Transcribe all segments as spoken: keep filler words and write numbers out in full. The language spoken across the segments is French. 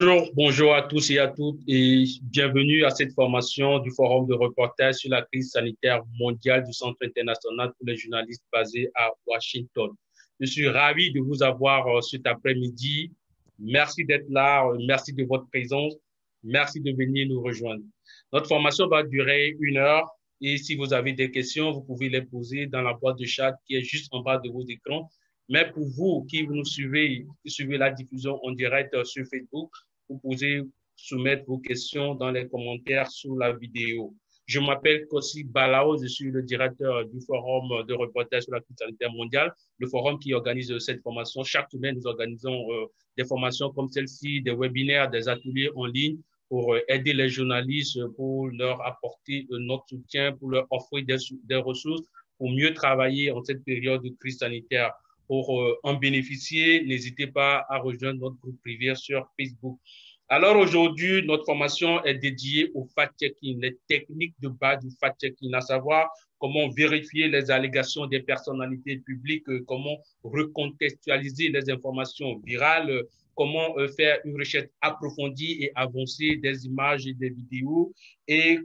Bonjour, bonjour à tous et à toutes et bienvenue à cette formation du Forum de reportage sur la crise sanitaire mondiale du Centre international pour les journalistes basé à Washington. Je suis ravi de vous avoir euh, cet après-midi. Merci d'être là, euh, merci de votre présence, merci de venir nous rejoindre. Notre formation va durer une heure et si vous avez des questions, vous pouvez les poser dans la boîte de chat qui est juste en bas de vos écrans. Mais pour vous qui nous suivez, qui suivez la diffusion en direct euh, sur Facebook, vous pouvez soumettre vos questions dans les commentaires sous la vidéo. Je m'appelle Kossi Balao, je suis le directeur du forum de reportage sur la crise sanitaire mondiale, le forum qui organise cette formation. Chaque semaine, nous organisons euh, des formations comme celle-ci, des webinaires, des ateliers en ligne pour euh, aider les journalistes, pour leur apporter euh, notre soutien, pour leur offrir des, des ressources, pour mieux travailler en cette période de crise sanitaire. Pour euh, en bénéficier, n'hésitez pas à rejoindre notre groupe privé sur Facebook. Alors aujourd'hui, notre formation est dédiée au fact-checking, les techniques de base du fact-checking, à savoir comment vérifier les allégations des personnalités publiques, comment recontextualiser les informations virales, comment euh, faire une recherche approfondie et avancée des images et des vidéos et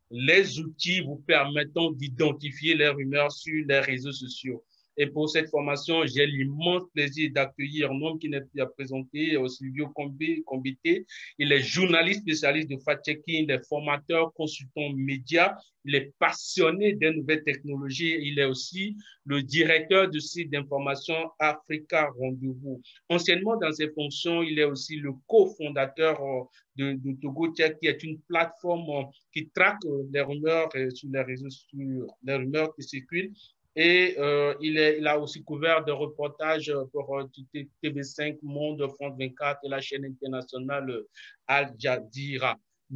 les outils vous permettant d'identifier les rumeurs sur les réseaux sociaux. Et pour cette formation, j'ai l'immense plaisir d'accueillir un homme qui n'est plus à présenter, Silvio Combité. Il est journaliste spécialiste de fact-checking, il est formateur, consultant média, il est passionné des nouvelles technologies. Il est aussi le directeur du site d'information Africa Rendez-vous. Anciennement, dans ses fonctions, il est aussi le cofondateur de, de Togo Tech, qui est une plateforme qui traque les rumeurs sur les réseaux, sur les rumeurs qui circulent. Et euh, il, est, il a aussi couvert des reportages pour euh, T V cinq, Monde, France vingt-quatre et la chaîne internationale Al Jazeera.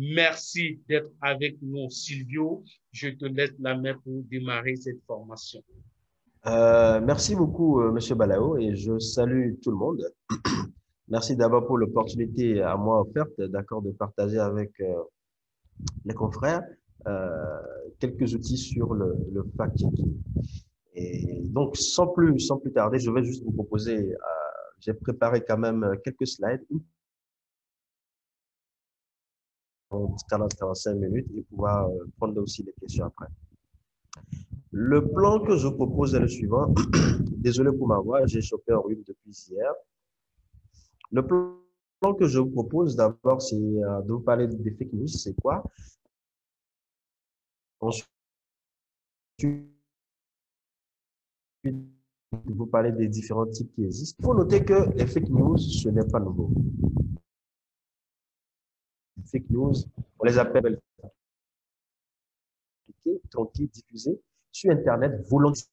Merci d'être avec nous, Silvio. Je te laisse la main pour démarrer cette formation. Euh, merci beaucoup, euh, Monsieur Balao, et je salue tout le monde. Merci d'abord pour l'opportunité à moi offerte, d'accord, de partager avec euh, les confrères euh, quelques outils sur le, le fact-checking. Et donc, sans plus, sans plus tarder, je vais juste vous proposer, euh, j'ai préparé quand même quelques slides, quarante à quarante-cinq minutes, et pouvoir euh, prendre aussi des questions après. Le plan que je propose est le suivant. Désolé pour ma voix, j'ai chopé un rhume depuis hier. Le plan que je vous propose d'abord, c'est euh, de vous parler des fake news, c'est quoi? Ensuite, de vous parler des différents types qui existent. Il faut noter que les fake news, ce n'est pas nouveau. Les fake news, on les appelle tranquilles, diffusées sur Internet, volontiers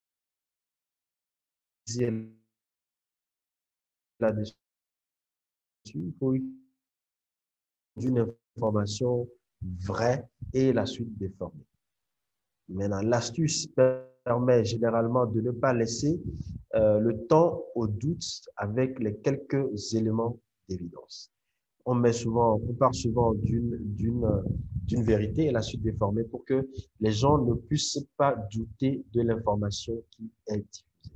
là-dessus. Il faut une information vraie et la suite déformée. Maintenant, l'astuce permet généralement de ne pas laisser euh, le temps au doute avec les quelques éléments d'évidence. On met souvent, on part souvent d'une d'une d'une vérité et la suite déformée pour que les gens ne puissent pas douter de l'information qui est diffusée.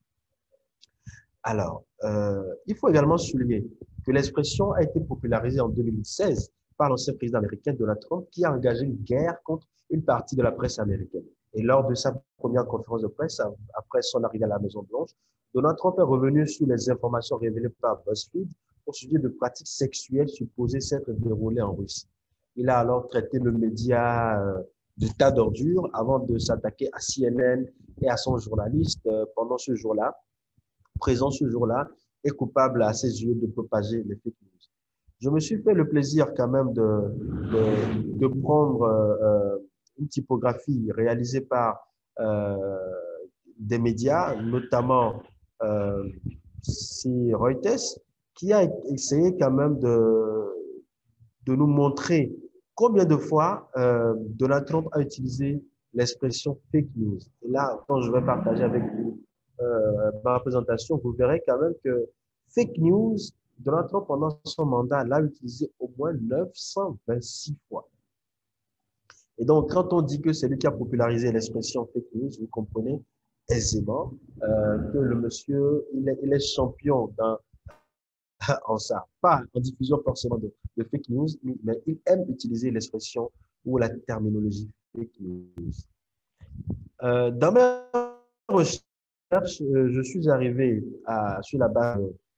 Alors, euh, il faut également souligner que l'expression a été popularisée en deux mille seize par l'ancien président américain Donald Trump qui a engagé une guerre contre une partie de la presse américaine. Et lors de sa première conférence de presse, après son arrivée à la Maison-Blanche, Donald Trump est revenu sur les informations révélées par BuzzFeed au sujet de pratiques sexuelles supposées s'être déroulées en Russie. Il a alors traité le média euh, de tas d'ordures avant de s'attaquer à C N N et à son journaliste euh, pendant ce jour-là, présent ce jour-là, est coupable à ses yeux de propager les fake news. Je me suis fait le plaisir quand même de, de, de prendre euh, une typographie réalisée par euh, des médias, notamment euh, c'est Reuters, qui a essayé quand même de, de nous montrer combien de fois euh, Donald Trump a utilisé l'expression fake news. Et là, quand je vais partager avec vous euh, ma présentation, vous verrez quand même que fake news, Donald Trump, pendant son mandat, l'a utilisé au moins neuf cent vingt-six fois. Et donc, quand on dit que c'est lui qui a popularisé l'expression fake news, vous comprenez aisément euh, que le monsieur, il est, il est champion dans en ça. Pas en diffusion forcément de, de fake news, mais ils aiment utiliser l'expression ou la terminologie fake news. Euh, dans mes recherches, euh, je suis arrivé à, sur la base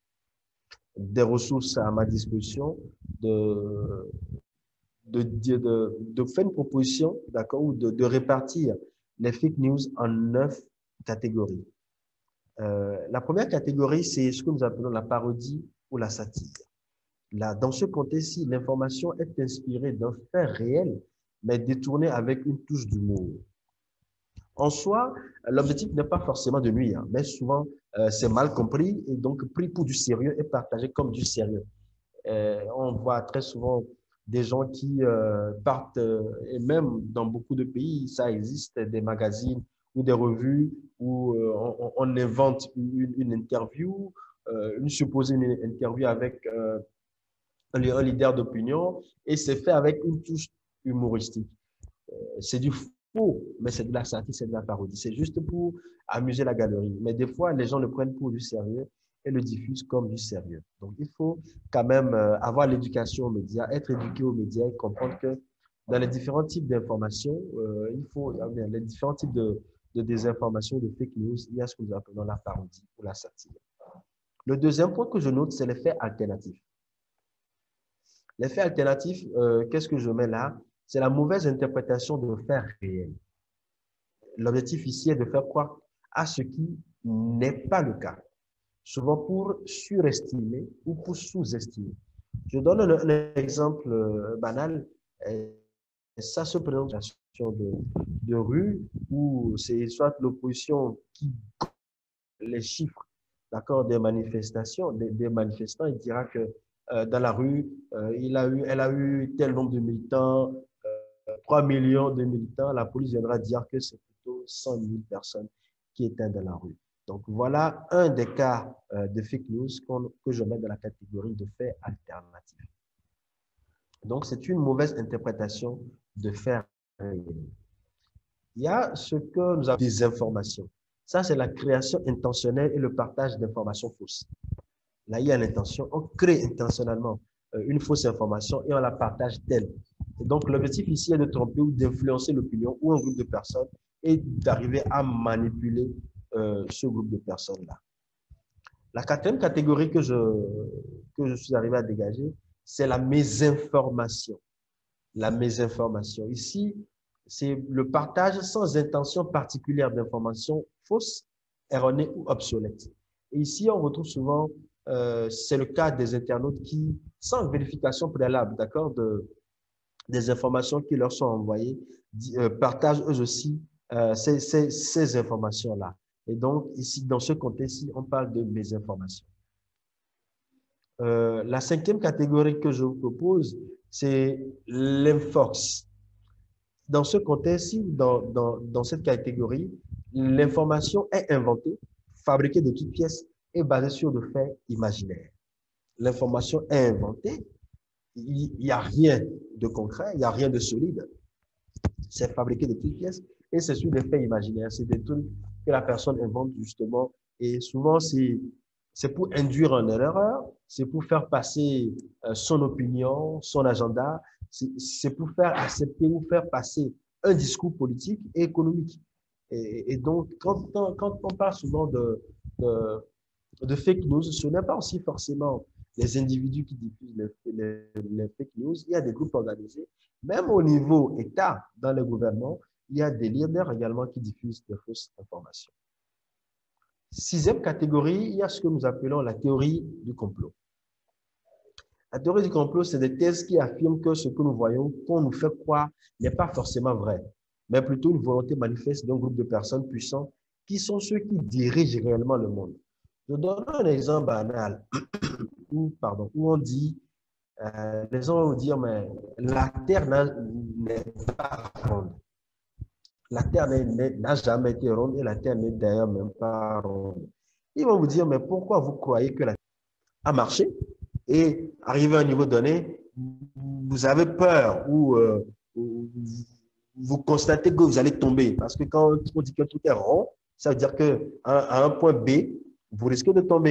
des ressources à ma disposition de, de, de, de, de faire une proposition, d'accord, ou de, de répartir les fake news en neuf catégories. Euh, la première catégorie, c'est ce que nous appelons la parodie ou la satire. Là, dans ce contexte-ci, l'information est inspirée d'un fait réel, mais détournée avec une touche d'humour. En soi, l'objectif n'est pas forcément de nuire, mais souvent, euh, c'est mal compris et donc pris pour du sérieux et partagé comme du sérieux. Euh, on voit très souvent des gens qui euh, partent, euh, et même dans beaucoup de pays, ça existe, des magazines ou des revues où euh, on, on invente une, une interview, euh, une supposée une interview avec euh, un, un leader d'opinion et c'est fait avec une touche humoristique. Euh, c'est du faux, mais c'est de la satire, c'est de la parodie. C'est juste pour amuser la galerie. Mais des fois, les gens le prennent pour du sérieux et le diffusent comme du sérieux. Donc, il faut quand même euh, avoir l'éducation aux médias, être éduqué aux médias et comprendre que dans les différents types d'informations, euh, il faut, euh, les différents types de, de désinformation, de fake news, il y a ce que nous appelons la parodie ou la satire. Le deuxième point que je note, c'est l'effet alternatif. L'effet alternatif, euh, qu'est-ce que je mets là? C'est la mauvaise interprétation de faits réels. L'objectif ici est de faire croire à ce qui n'est pas le cas, souvent pour surestimer ou pour sous-estimer. Je donne un, un exemple euh, banal. Et ça se présente dans une situation de, de rue où c'est soit l'opposition qui les chiffres, d'accord, des manifestations, des, des manifestants, il dira que euh, dans la rue, euh, il a eu, elle a eu tel nombre de militants, euh, trois millions de militants, la police viendra dire que c'est plutôt cent mille personnes qui étaient dans la rue. Donc voilà un des cas euh, de fake news que je mets dans la catégorie de faits alternatifs. Donc c'est une mauvaise interprétation de faits réels. Il y a ce que nous appelons des informations. Ça, c'est la création intentionnelle et le partage d'informations fausses. Là, il y a l'intention. On crée intentionnellement une fausse information et on la partage telle. Et donc, l'objectif ici est de tromper ou d'influencer l'opinion ou un groupe de personnes et d'arriver à manipuler euh, ce groupe de personnes-là. La quatrième catégorie que je, que je suis arrivé à dégager, c'est la mésinformation. La mésinformation. Ici, c'est le partage sans intention particulière d'informations fausses, erronées ou obsolètes. Et ici, on retrouve souvent, euh, c'est le cas des internautes qui, sans vérification préalable, d'accord, de, des informations qui leur sont envoyées, euh, partagent eux aussi euh, ces, ces, ces informations-là. Et donc, ici, dans ce contexte-ci, on parle de mésinformation. Euh, la cinquième catégorie que je vous propose, c'est l'infox. Dans ce contexte-ci, dans, dans, dans cette catégorie, l'information est inventée, fabriquée de toutes pièces et basée sur des faits imaginaires. L'information est inventée, il n'y a rien de concret, il n'y a rien de solide. C'est fabriqué de toutes pièces et c'est sur des faits imaginaires. C'est des trucs que la personne invente justement et souvent c'est c'est pour induire en erreur, c'est pour faire passer euh, son opinion, son agenda, c'est pour faire accepter ou faire passer un discours politique et économique. Et, et donc, quand on, quand on parle souvent de, de, de fake news, ce n'est pas aussi forcément les individus qui diffusent les, les, les fake news, il y a des groupes organisés, même au niveau État, dans le gouvernement, il y a des leaders également qui diffusent de fausses informations. Sixième catégorie, il y a ce que nous appelons la théorie du complot. La théorie du complot, c'est des thèses qui affirment que ce que nous voyons, qu'on nous fait croire, n'est pas forcément vrai, mais plutôt une volonté manifeste d'un groupe de personnes puissantes qui sont ceux qui dirigent réellement le monde. Je donne un exemple banal où, pardon, où on dit, euh, les gens vont dire, mais la Terre n'est pas ronde. La Terre n'a jamais été ronde et la Terre n'est d'ailleurs même pas ronde. Ils vont vous dire, mais pourquoi vous croyez que la Terre a marché et arrivé à un niveau donné, vous avez peur ou, euh, ou vous constatez que vous allez tomber. Parce que quand on dit que tout est rond, ça veut dire qu'à à un point B, vous risquez de tomber.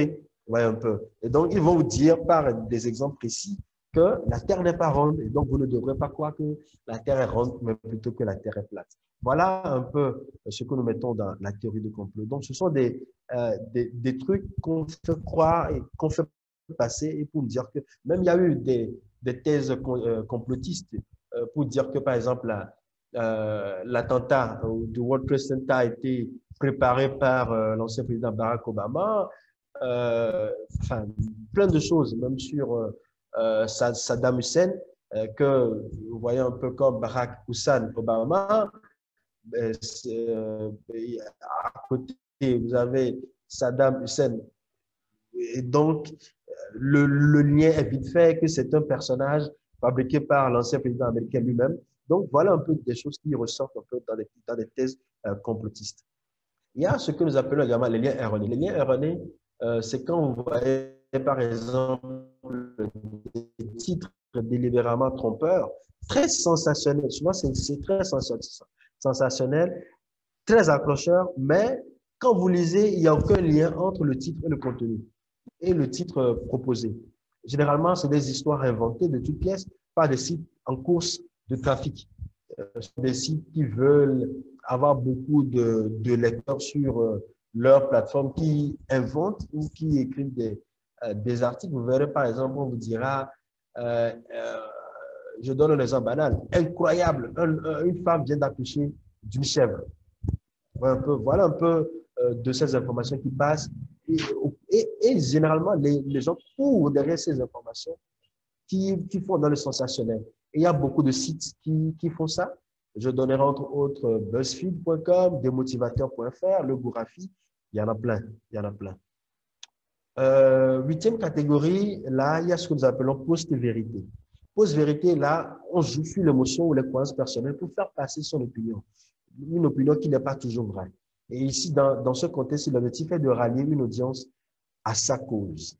Ouais, un peu. Et donc, ils vont vous dire par des exemples précis que la Terre n'est pas ronde. Et donc, vous ne devrez pas croire que la Terre est ronde, mais plutôt que la Terre est plate. Voilà un peu ce que nous mettons dans la théorie du complot. Donc, ce sont des, euh, des, des trucs qu'on fait croire et qu'on fait passer et pour dire que même il y a eu des, des thèses complotistes euh, pour dire que, par exemple, la, euh, l'attentat du World Trade Center a été préparé par euh, l'ancien président Barack Obama. Euh, enfin, plein de choses, même sur euh, euh, Saddam Hussein, euh, que vous voyez un peu comme Barack Hussein Obama. Euh, à côté, vous avez Saddam Hussein. Et donc, le, le lien est vite fait que c'est un personnage fabriqué par l'ancien président américain lui-même. Donc, voilà un peu des choses qui ressortent un peu dans des, dans des thèses euh, complotistes. Il y a ce que nous appelons également les liens erronés. Les liens erronés, euh, c'est quand vous voyez, par exemple, des titres délibérément trompeurs, très sensationnels. Souvent, c'est très sensationnel, très accrocheur, mais quand vous lisez, il n'y a aucun lien entre le titre et le contenu, et le titre proposé. Généralement, c'est des histoires inventées de toutes pièces par des sites en course de trafic. Euh, des sites qui veulent avoir beaucoup de, de lecteurs sur euh, leur plateforme, qui inventent ou qui écrivent des, euh, des articles. Vous verrez, par exemple, on vous dira, euh, euh, je donne un exemple banal, incroyable, un, une femme vient d'accoucher d'une chèvre. Voilà un peu, voilà un peu euh, de ces informations qui passent. Et, et, et généralement, les, les gens courent derrière ces informations qui, qui font dans le sensationnel. Et il y a beaucoup de sites qui, qui font ça. Je donnerai entre autres BuzzFeed point com, Demotivateur point fr, Le Gourafi. Il y en a plein. Il y en a plein. Euh, huitième catégorie, là, il y a ce que nous appelons post-vérité. Post-vérité, là, on joue sur l'émotion ou les croyances personnelles pour faire passer son opinion. Une opinion qui n'est pas toujours vraie. Et ici, dans, dans ce contexte, l'objectif est de rallier une audience à sa cause.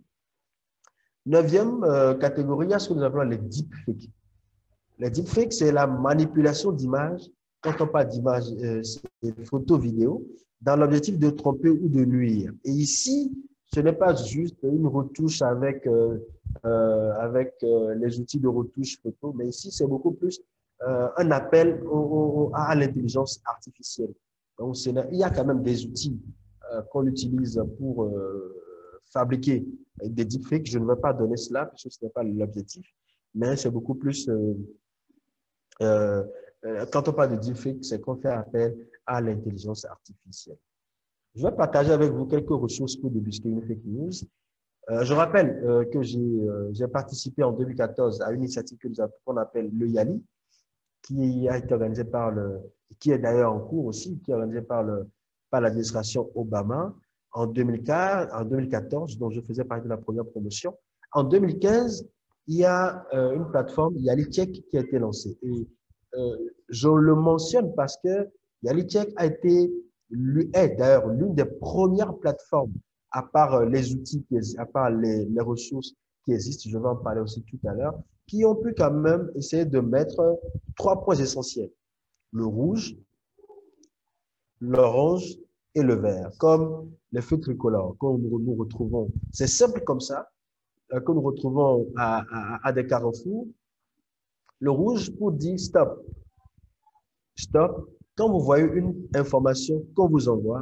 Neuvième euh, catégorie, il y a ce que nous appelons les deepfakes. Les deepfakes, c'est la manipulation d'images. Quand on parle d'images, euh, c'est photos, vidéos, dans l'objectif de tromper ou de nuire. Et ici, ce n'est pas juste une retouche avec, euh, euh, avec euh, les outils de retouche photo, mais ici, c'est beaucoup plus euh, un appel au, au, à l'intelligence artificielle. Donc, il y a quand même des outils euh, qu'on utilise pour euh, fabriquer des deepfakes. Je ne vais pas donner cela, parce que ce n'est pas l'objectif, mais c'est beaucoup plus… Euh, euh, quand on parle de deepfake, c'est qu'on fait appel à l'intelligence artificielle. Je vais partager avec vous quelques ressources pour débusquer une fake news. Euh, je rappelle euh, que j'ai euh, participé en deux mille quatorze à une initiative qu'on appelle le YALI, qui a été organisée par le, qui est d'ailleurs en cours aussi, qui est organisée par le, par l'administration Obama en deux mille quatorze, dont je faisais partie de la première promotion. En deux mille quinze, il y a euh, une plateforme, YaliCheck, qui a été lancée. Et euh, je le mentionne parce que YaliCheck a été, est d'ailleurs l'une des premières plateformes, à part les outils, à part les, les ressources qui existent, je vais en parler aussi tout à l'heure, qui ont pu quand même essayer de mettre trois points essentiels. Le rouge, l'orange et le vert, comme les feux tricolores que nous, nous retrouvons. C'est simple comme ça, euh, que nous retrouvons à, à, à des carrefours. Le rouge pour dire stop. Stop. Quand vous voyez une information qu'on vous envoie,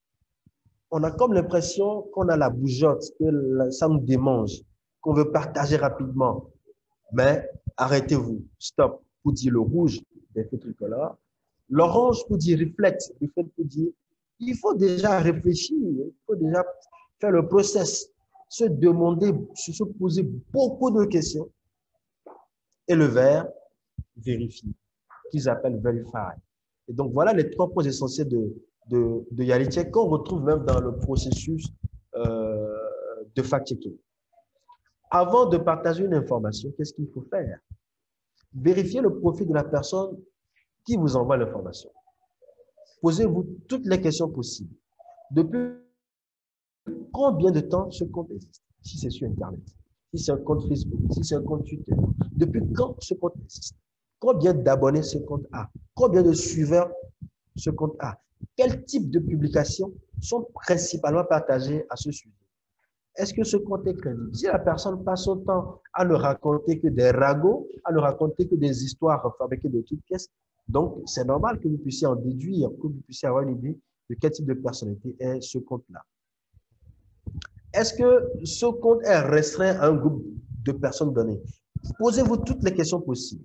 on a comme l'impression qu'on a la bougeotte, que ça nous démange, qu'on veut partager rapidement. Mais arrêtez-vous. Stop pour dire le rouge des feux tricolores. L'orange pour dire reflect, reflect pour dire il faut déjà réfléchir, il faut déjà faire le process, se demander, se poser beaucoup de questions. Et le vert, vérifier, qu'ils appellent verify. Et donc, voilà les trois points essentiels de, de, de YaliCheck qu'on retrouve même dans le processus euh, de fact-checking. Avant de partager une information, qu'est-ce qu'il faut faire? Vérifiez le profil de la personne qui vous envoie l'information. Posez-vous toutes les questions possibles. Depuis combien de temps ce compte existe? Si c'est sur Internet, si c'est un compte Facebook, si c'est un compte Twitter. Depuis quand ce compte existe? Combien d'abonnés ce compte a? Combien de suiveurs ce compte a? Quel type de publications sont principalement partagées à ce sujet? est-ce que ce compte est crédible? Si la personne passe son temps à ne raconter que des ragots, à ne raconter que des histoires fabriquées de toutes pièces, donc c'est normal que vous puissiez en déduire, que vous puissiez avoir une idée de quel type de personnalité est ce compte-là. Est-ce que ce compte est restreint à un groupe de personnes données? Posez-vous toutes les questions possibles.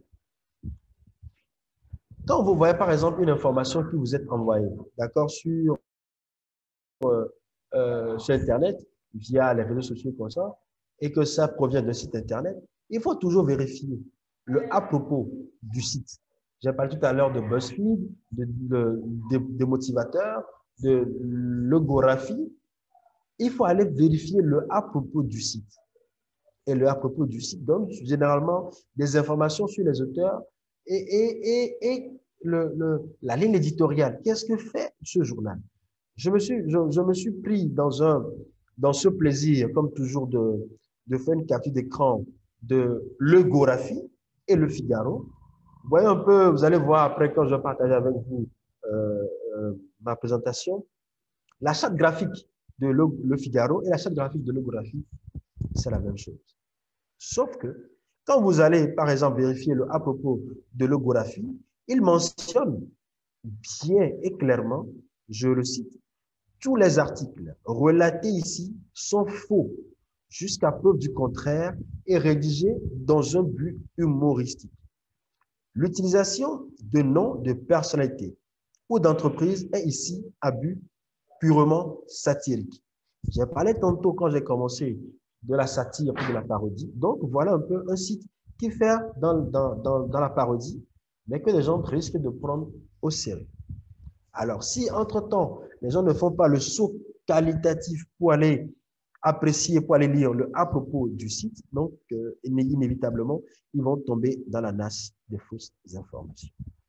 Quand vous voyez par exemple une information qui vous est envoyée, d'accord, sur, euh, euh, sur Internet, via les réseaux sociaux comme ça, et que ça provient d'un site Internet, il faut toujours vérifier le à propos du site. J'ai parlé tout à l'heure de BuzzFeed, de, de, de, de motivateurs, de logographie. Il faut aller vérifier le à propos du site. Et le à propos du site donne généralement des informations sur les auteurs et, et, et, et le, le, la ligne éditoriale. Qu'est-ce que fait ce journal? Je me suis, je, je me suis pris dans, un, dans ce plaisir, comme toujours, de, de faire une capture d'écran de Legographie et Le Figaro. Vous voyez un peu, vous allez voir après quand je vais partager avec vous euh, euh, ma présentation, la charte graphique de Le, Le Figaro et la charte graphique de Legographie, c'est la même chose. Sauf que quand vous allez, par exemple, vérifier le à propos de Legographie, il mentionne bien et clairement, je le cite, tous les articles relatés ici sont faux, jusqu'à preuve du contraire, et rédigés dans un but humoristique. L'utilisation de noms de personnalités ou d'entreprises est ici à but purement satirique. J'ai parlé tantôt quand j'ai commencé de la satire ou de la parodie. Donc, voilà un peu un site qui fait dans, dans, dans, dans la parodie, mais que les gens risquent de prendre au sérieux. Alors, si entre-temps, les gens ne font pas le saut qualitatif pour aller apprécier, pour aller lire le à propos du site, donc euh, inévitablement, ils vont tomber dans la nasse des fausses informations.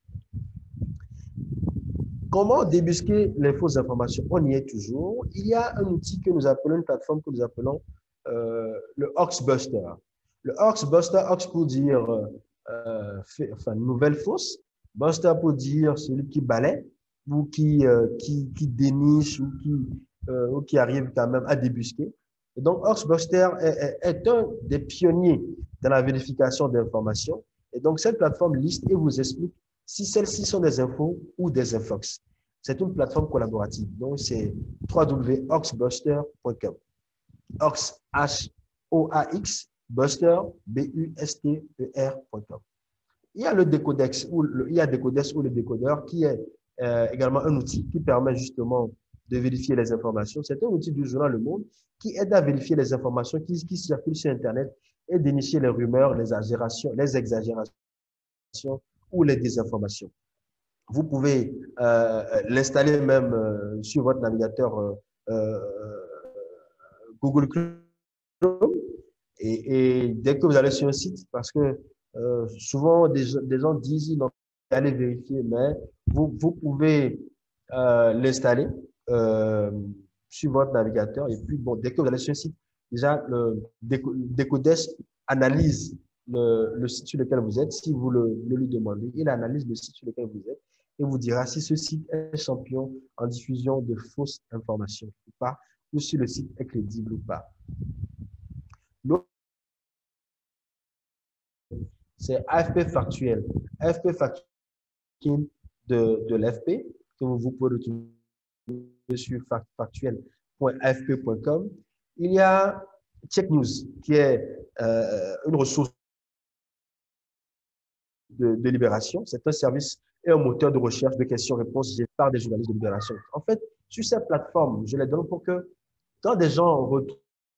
Comment débusquer les fausses informations? On y est toujours. Il y a un outil que nous appelons, une plateforme que nous appelons euh, le Hoaxbuster. Le Hoaxbuster, Hoax pour dire euh, fait, enfin, nouvelle fausse, Buster pour dire celui qui balaie, ou qui, euh, qui, qui déniche, ou qui, euh, ou qui arrive quand même à débusquer. Et donc, Hoaxbuster est, est, est un des pionniers dans la vérification d'informations. Et donc, cette plateforme liste et vous explique si celles-ci sont des infos ou des infox. C'est une plateforme collaborative. Donc, c'est w w w point hoaxbuster point com. Hoax, H O A X, Buster, B U S T E R point com. Il y a le Décodex ou le, il y a Décodex ou le décodeur qui est euh, également un outil qui permet justement de vérifier les informations. C'est un outil du journal Le Monde qui aide à vérifier les informations qui, qui circulent sur Internet et dénicher les rumeurs, les exagérations, les exagérations ou les désinformations. Vous pouvez euh, l'installer même euh, sur votre navigateur euh, euh, Google Chrome et, et dès que vous allez sur un site, parce que euh, souvent des, des gens disent ils n'ont pas aller vérifier, mais vous, vous pouvez euh, l'installer euh, sur votre navigateur et puis bon, dès que vous allez sur un site, déjà le Décodex analyse le, le site sur lequel vous êtes. Si vous le, le lui demandez, il analyse le site sur lequel vous êtes et vous dira si ce site est champion en diffusion de fausses informations ou pas, ou si le site est crédible ou pas. L'autre, c'est A F P Factuel. A F P Factuel de, de l'A F P, que vous pouvez retrouver sur factuel point a f p point com. Il y a Check News, qui est euh, une ressource de, de Libération. C'est un service et un moteur de recherche de questions-réponses géré par des journalistes de Libération. En fait, sur cette plateforme, je les donne pour que quand des gens retrouvent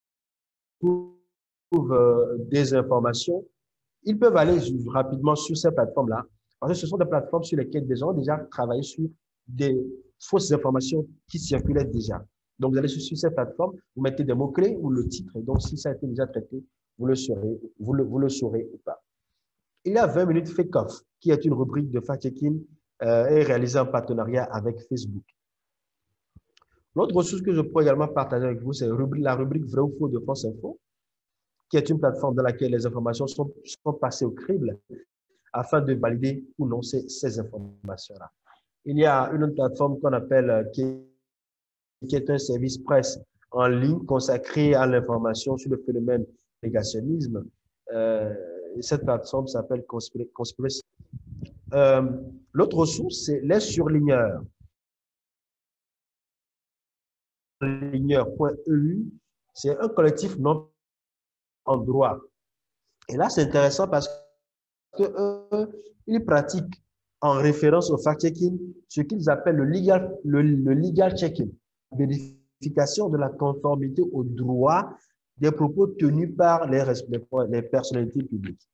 euh, des informations, ils peuvent aller rapidement sur ces plateformes-là, parce que ce sont des plateformes sur lesquelles des gens ont déjà travaillé sur des fausses informations qui circulaient déjà. Donc, vous allez sur cette plateforme, vous mettez des mots-clés ou le titre, et donc si ça a été déjà traité, vous le saurez, vous le, vous le saurez ou pas. Il y a vingt minutes Fake Off, qui est une rubrique de fact-checking euh, et réalisée en partenariat avec Facebook. L'autre ressource que je pourrais également partager avec vous, c'est la rubrique Vrai ou Faux de France Info, qui est une plateforme dans laquelle les informations sont, sont passées au crible afin de valider ou non ces, ces informations-là. Il y a une autre plateforme qu'on appelle, qui, qui est un service presse en ligne consacrée à l'information sur le phénomène négationnisme. Euh, cette plateforme s'appelle Conspiracy. Euh, L'autre ressource, c'est les surligneurs. surligneur.eu, c'est un collectif non en droit. Et là, c'est intéressant parce que eux, ils pratiquent en référence au fact-checking ce qu'ils appellent le legal, le, le legal checking, vérification de la conformité au droit des propos tenus par les, les personnalités publiques.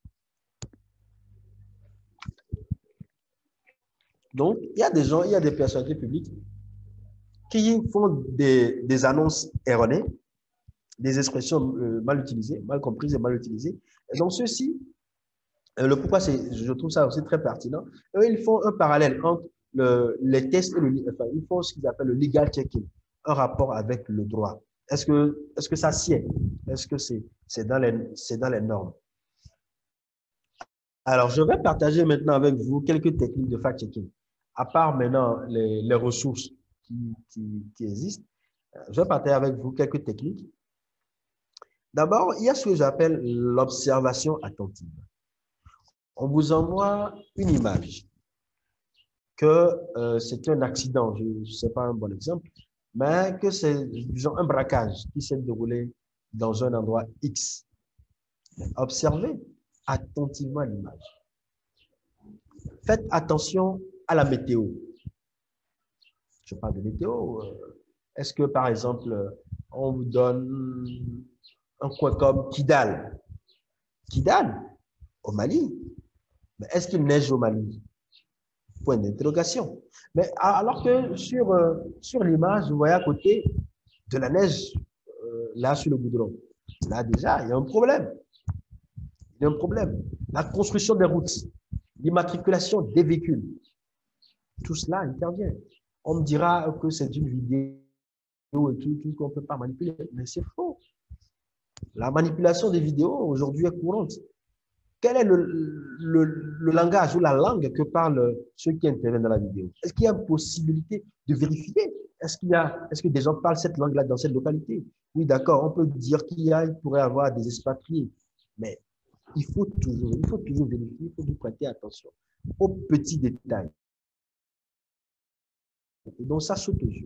Donc, il y a des gens, il y a des personnalités publiques qui font des, des annonces erronées, des expressions euh, mal utilisées, mal comprises et mal utilisées. Et donc, ceux-ci, euh, le pourquoi je trouve ça aussi très pertinent, eux, ils font un parallèle entre le, les tests et le, enfin, ils font ce qu'ils appellent le legal checking, un rapport avec le droit. Est-ce que, est-ce que ça sied? Est-ce que c'est c'est dans, les, c'est dans les normes? Alors, je vais partager maintenant avec vous quelques techniques de fact-checking. À part maintenant les, les ressources qui, qui, qui existent, je vais partager avec vous quelques techniques. D'abord, il y a ce que j'appelle l'observation attentive. On vous envoie une image que euh, c'est un accident, je ne sais pas un bon exemple, mais que c'est disons un braquage qui s'est déroulé dans un endroit X. Observez attentivement l'image. Faites attention à la météo. Je parle de météo. Est-ce que, par exemple, on vous donne un coin comme Kidal? Kidal, au Mali. Mais est-ce qu'il neige au Mali? Point d'interrogation. Mais alors que sur, euh, sur l'image, vous voyez à côté de la neige, euh, là sur le goudron. Là déjà, il y a un problème. Il y a un problème. La construction des routes, l'immatriculation des véhicules, tout cela intervient. On me dira que c'est une vidéo et tout, tout qu'on ne peut pas manipuler, mais c'est faux. La manipulation des vidéos aujourd'hui est courante. Quel est le, le, le langage ou la langue que parlent ceux qui interviennent dans la vidéo? Est-ce qu'il y a une possibilité de vérifier? Est-ce qu'il y a, est-ce que des gens parlent cette langue-là dans cette localité? Oui, d'accord, on peut dire qu'il y a, il pourrait y avoir des expatriés, mais il faut toujours, il faut toujours vérifier, il faut toujours prêter attention aux petits détails. Et donc, ça saute aux yeux.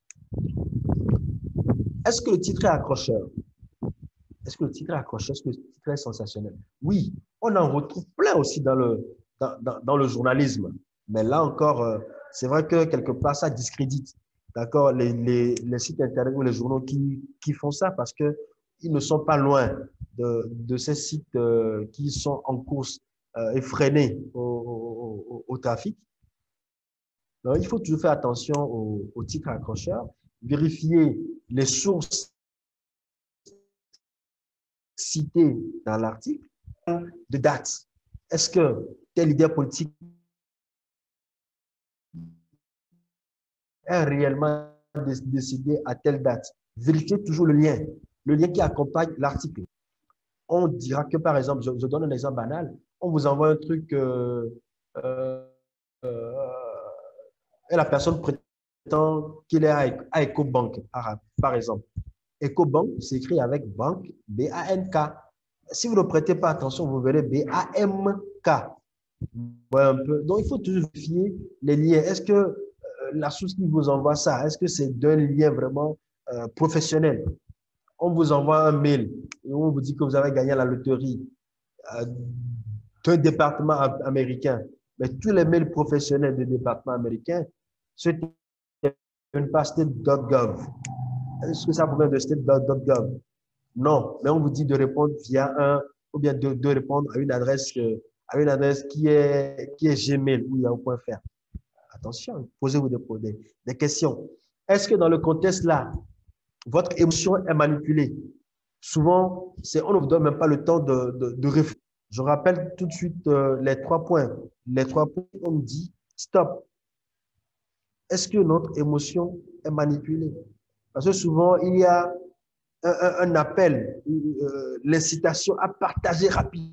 Est-ce que le titre est accrocheur? Est-ce que le titre est accrocheur? Est-ce que le titre est sensationnel? Oui, on en retrouve plein aussi dans le, dans, dans, dans le journalisme. Mais là encore, euh, c'est vrai que quelque part, ça discrédite, d'accord, les, les, les sites internet ou les journaux qui, qui font ça parce que ils ne sont pas loin de, de ces sites euh, qui sont en course euh, effrénés au, au, au, au trafic. Donc, il faut toujours faire attention au, au titre accrocheur, vérifier les sources citées dans l'article, de date. Est-ce que tel leader politique est réellement décidé à telle date? Vérifiez toujours le lien, le lien qui accompagne l'article. On dira que, par exemple, je, je donne un exemple banal, on vous envoie un truc euh, euh, euh, et la personne prétend qu'il est à, à EcoBank arabe, par exemple. EcoBank s'écrit avec banque, B A N K. Si vous ne prêtez pas attention, vous verrez B A M K. Ouais, un peu. Donc, il faut toujours vérifier les liens. Est-ce que euh, la source qui vous envoie ça, est-ce que c'est d'un lien vraiment euh, professionnel? On vous envoie un mail et on vous dit que vous avez gagné la loterie euh, d'un département américain. Mais tous les mails professionnels des départements américains, c'est une page state point gov. Est-ce que ça provient de state point gov? Non, mais on vous dit de répondre via un, ou bien de, de répondre à une adresse, euh, à une adresse qui est, qui est Gmail ou Yahoo.fr. Attention, posez-vous des, des, des questions. Est-ce que dans le contexte là, votre émotion est manipulée? Souvent, on ne vous donne même pas le temps de, de, de réfléchir. Je rappelle tout de suite euh, les trois points. Les trois points, on me dit stop. Est-ce que notre émotion est manipulée? Parce que souvent, il y a un, un, un appel, euh, l'incitation à partager rapidement.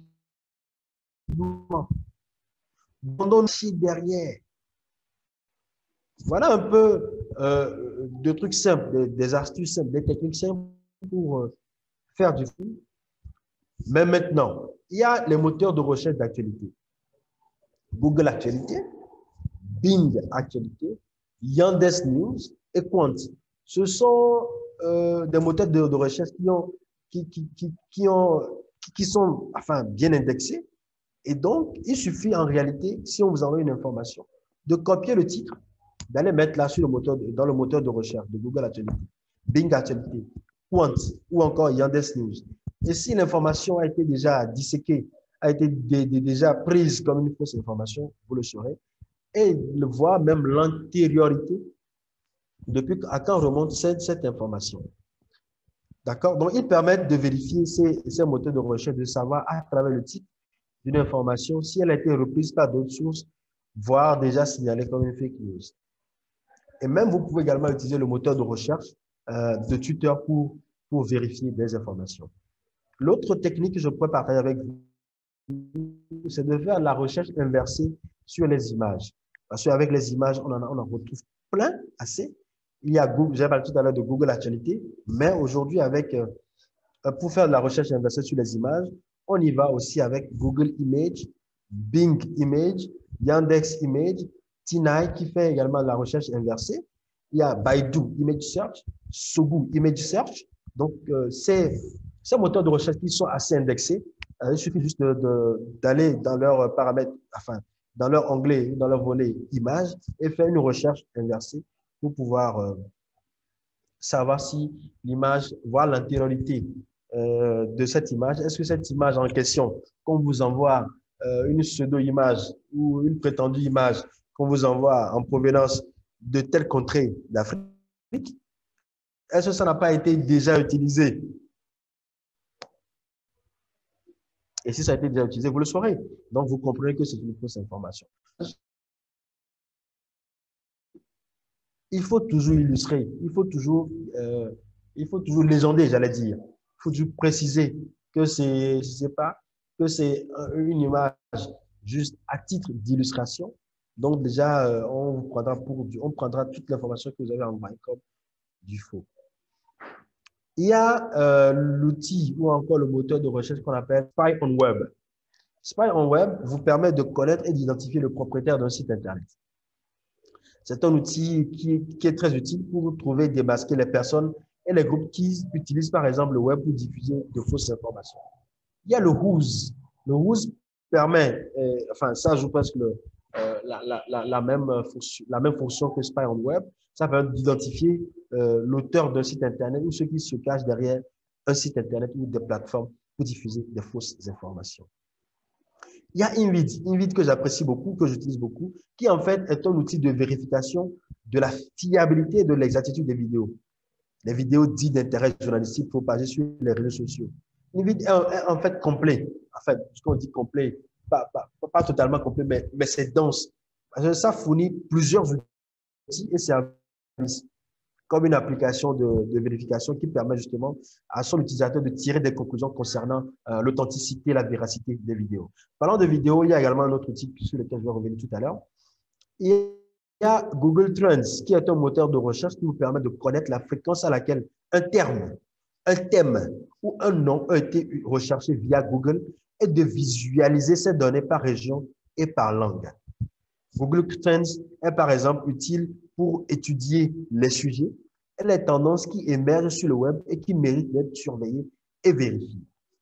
Abandonne aussi derrière. Voilà un peu euh, de trucs simples, des, des astuces simples, des techniques simples pour euh, faire du fou. Mais maintenant, il y a les moteurs de recherche d'actualité. Google Actualité, Bing Actualité, Yandex News et Quant. Ce sont euh, des moteurs de, de recherche qui, ont, qui, qui, qui, qui, ont, qui, qui sont enfin, bien indexés. Et donc, il suffit en réalité, si on vous envoie une information, de copier le titre, d'aller mettre là sur le moteur, dans le moteur de recherche de Google Actualité, Bing Actualité, Quant ou encore Yandex News. Et si l'information a été déjà disséquée, a été d- d- déjà prise comme une fausse information, vous le saurez, et le voir même l'antériorité depuis à quand remonte cette, cette information. D'accord? Donc, ils permettent de vérifier ces, ces moteurs de recherche, de savoir à travers le titre d'une information si elle a été reprise par d'autres sources, voire déjà signalée comme une fake news. Et même, vous pouvez également utiliser le moteur de recherche euh, de Twitter pour, pour vérifier des informations. L'autre technique que je pourrais partager avec vous, c'est de faire la recherche inversée sur les images. Parce qu'avec les images, on en, a, on en retrouve plein, assez. Il y a Google, j'ai parlé tout à l'heure de Google Actualité, mais aujourd'hui, avec, euh, pour faire de la recherche inversée sur les images, on y va aussi avec Google Image, Bing Image, Yandex Image, Tinai qui fait également de la recherche inversée. Il y a Baidu Image Search, Sogu Image Search. Donc, euh, c'est ces moteurs de recherche qui sont assez indexés. Euh, il suffit juste d'aller dans leurs paramètres, enfin, dans leur onglet, dans leur volet images et faire une recherche inversée pour pouvoir euh, savoir si l'image, voir l'antériorité euh, de cette image. Est-ce que cette image en question, qu'on vous envoie euh, une pseudo-image ou une prétendue image qu'on vous envoie en provenance de telle contrée d'Afrique, est-ce que ça n'a pas été déjà utilisé? Et si ça a été déjà utilisé, vous le saurez. Donc, vous comprenez que c'est une fausse information. Il faut toujours illustrer, il faut toujours, euh, il faut toujours légender, j'allais dire. Il faut toujours préciser que c'est, je sais pas, que c'est une image juste à titre d'illustration. Donc déjà, euh, on vous prendra pour du, on prendra toute l'information que vous avez envoyée comme du faux. Il y a euh, l'outil ou encore le moteur de recherche qu'on appelle Spy on Web. Spy on Web vous permet de connaître et d'identifier le propriétaire d'un site Internet. C'est un outil qui, qui est très utile pour trouver et démasquer les personnes et les groupes qui utilisent par exemple le web pour diffuser de fausses informations. Il y a le Who's. Le Who's permet, euh, enfin ça joue presque le, euh, la, la, la, la, même fonction, la même fonction que Spy on Web. Ça permet d'identifier euh, l'auteur d'un site Internet ou ceux qui se cachent derrière un site Internet ou des plateformes pour diffuser des fausses informations. Il y a Invid, Invid que j'apprécie beaucoup, que j'utilise beaucoup, qui en fait est un outil de vérification de la fiabilité et de l'exactitude des vidéos. Les vidéos dites d'intérêt journalistique propagées sur les réseaux sociaux. Invid est en fait complet. En fait, ce qu'on dit complet, pas, pas, pas totalement complet, mais, mais c'est dense. Parce que ça fournit plusieurs outils et services, comme une application de, de vérification qui permet justement à son utilisateur de tirer des conclusions concernant euh, l'authenticité et la véracité des vidéos. Parlant de vidéos, il y a également un autre outil sur lequel je vais revenir tout à l'heure. Il y a Google Trends, qui est un moteur de recherche qui vous permet de connaître la fréquence à laquelle un terme, un thème ou un nom a été recherché via Google et de visualiser ces données par région et par langue. Google Trends est par exemple utile pour étudier les sujets et les tendances qui émergent sur le web et qui méritent d'être surveillées et vérifiées.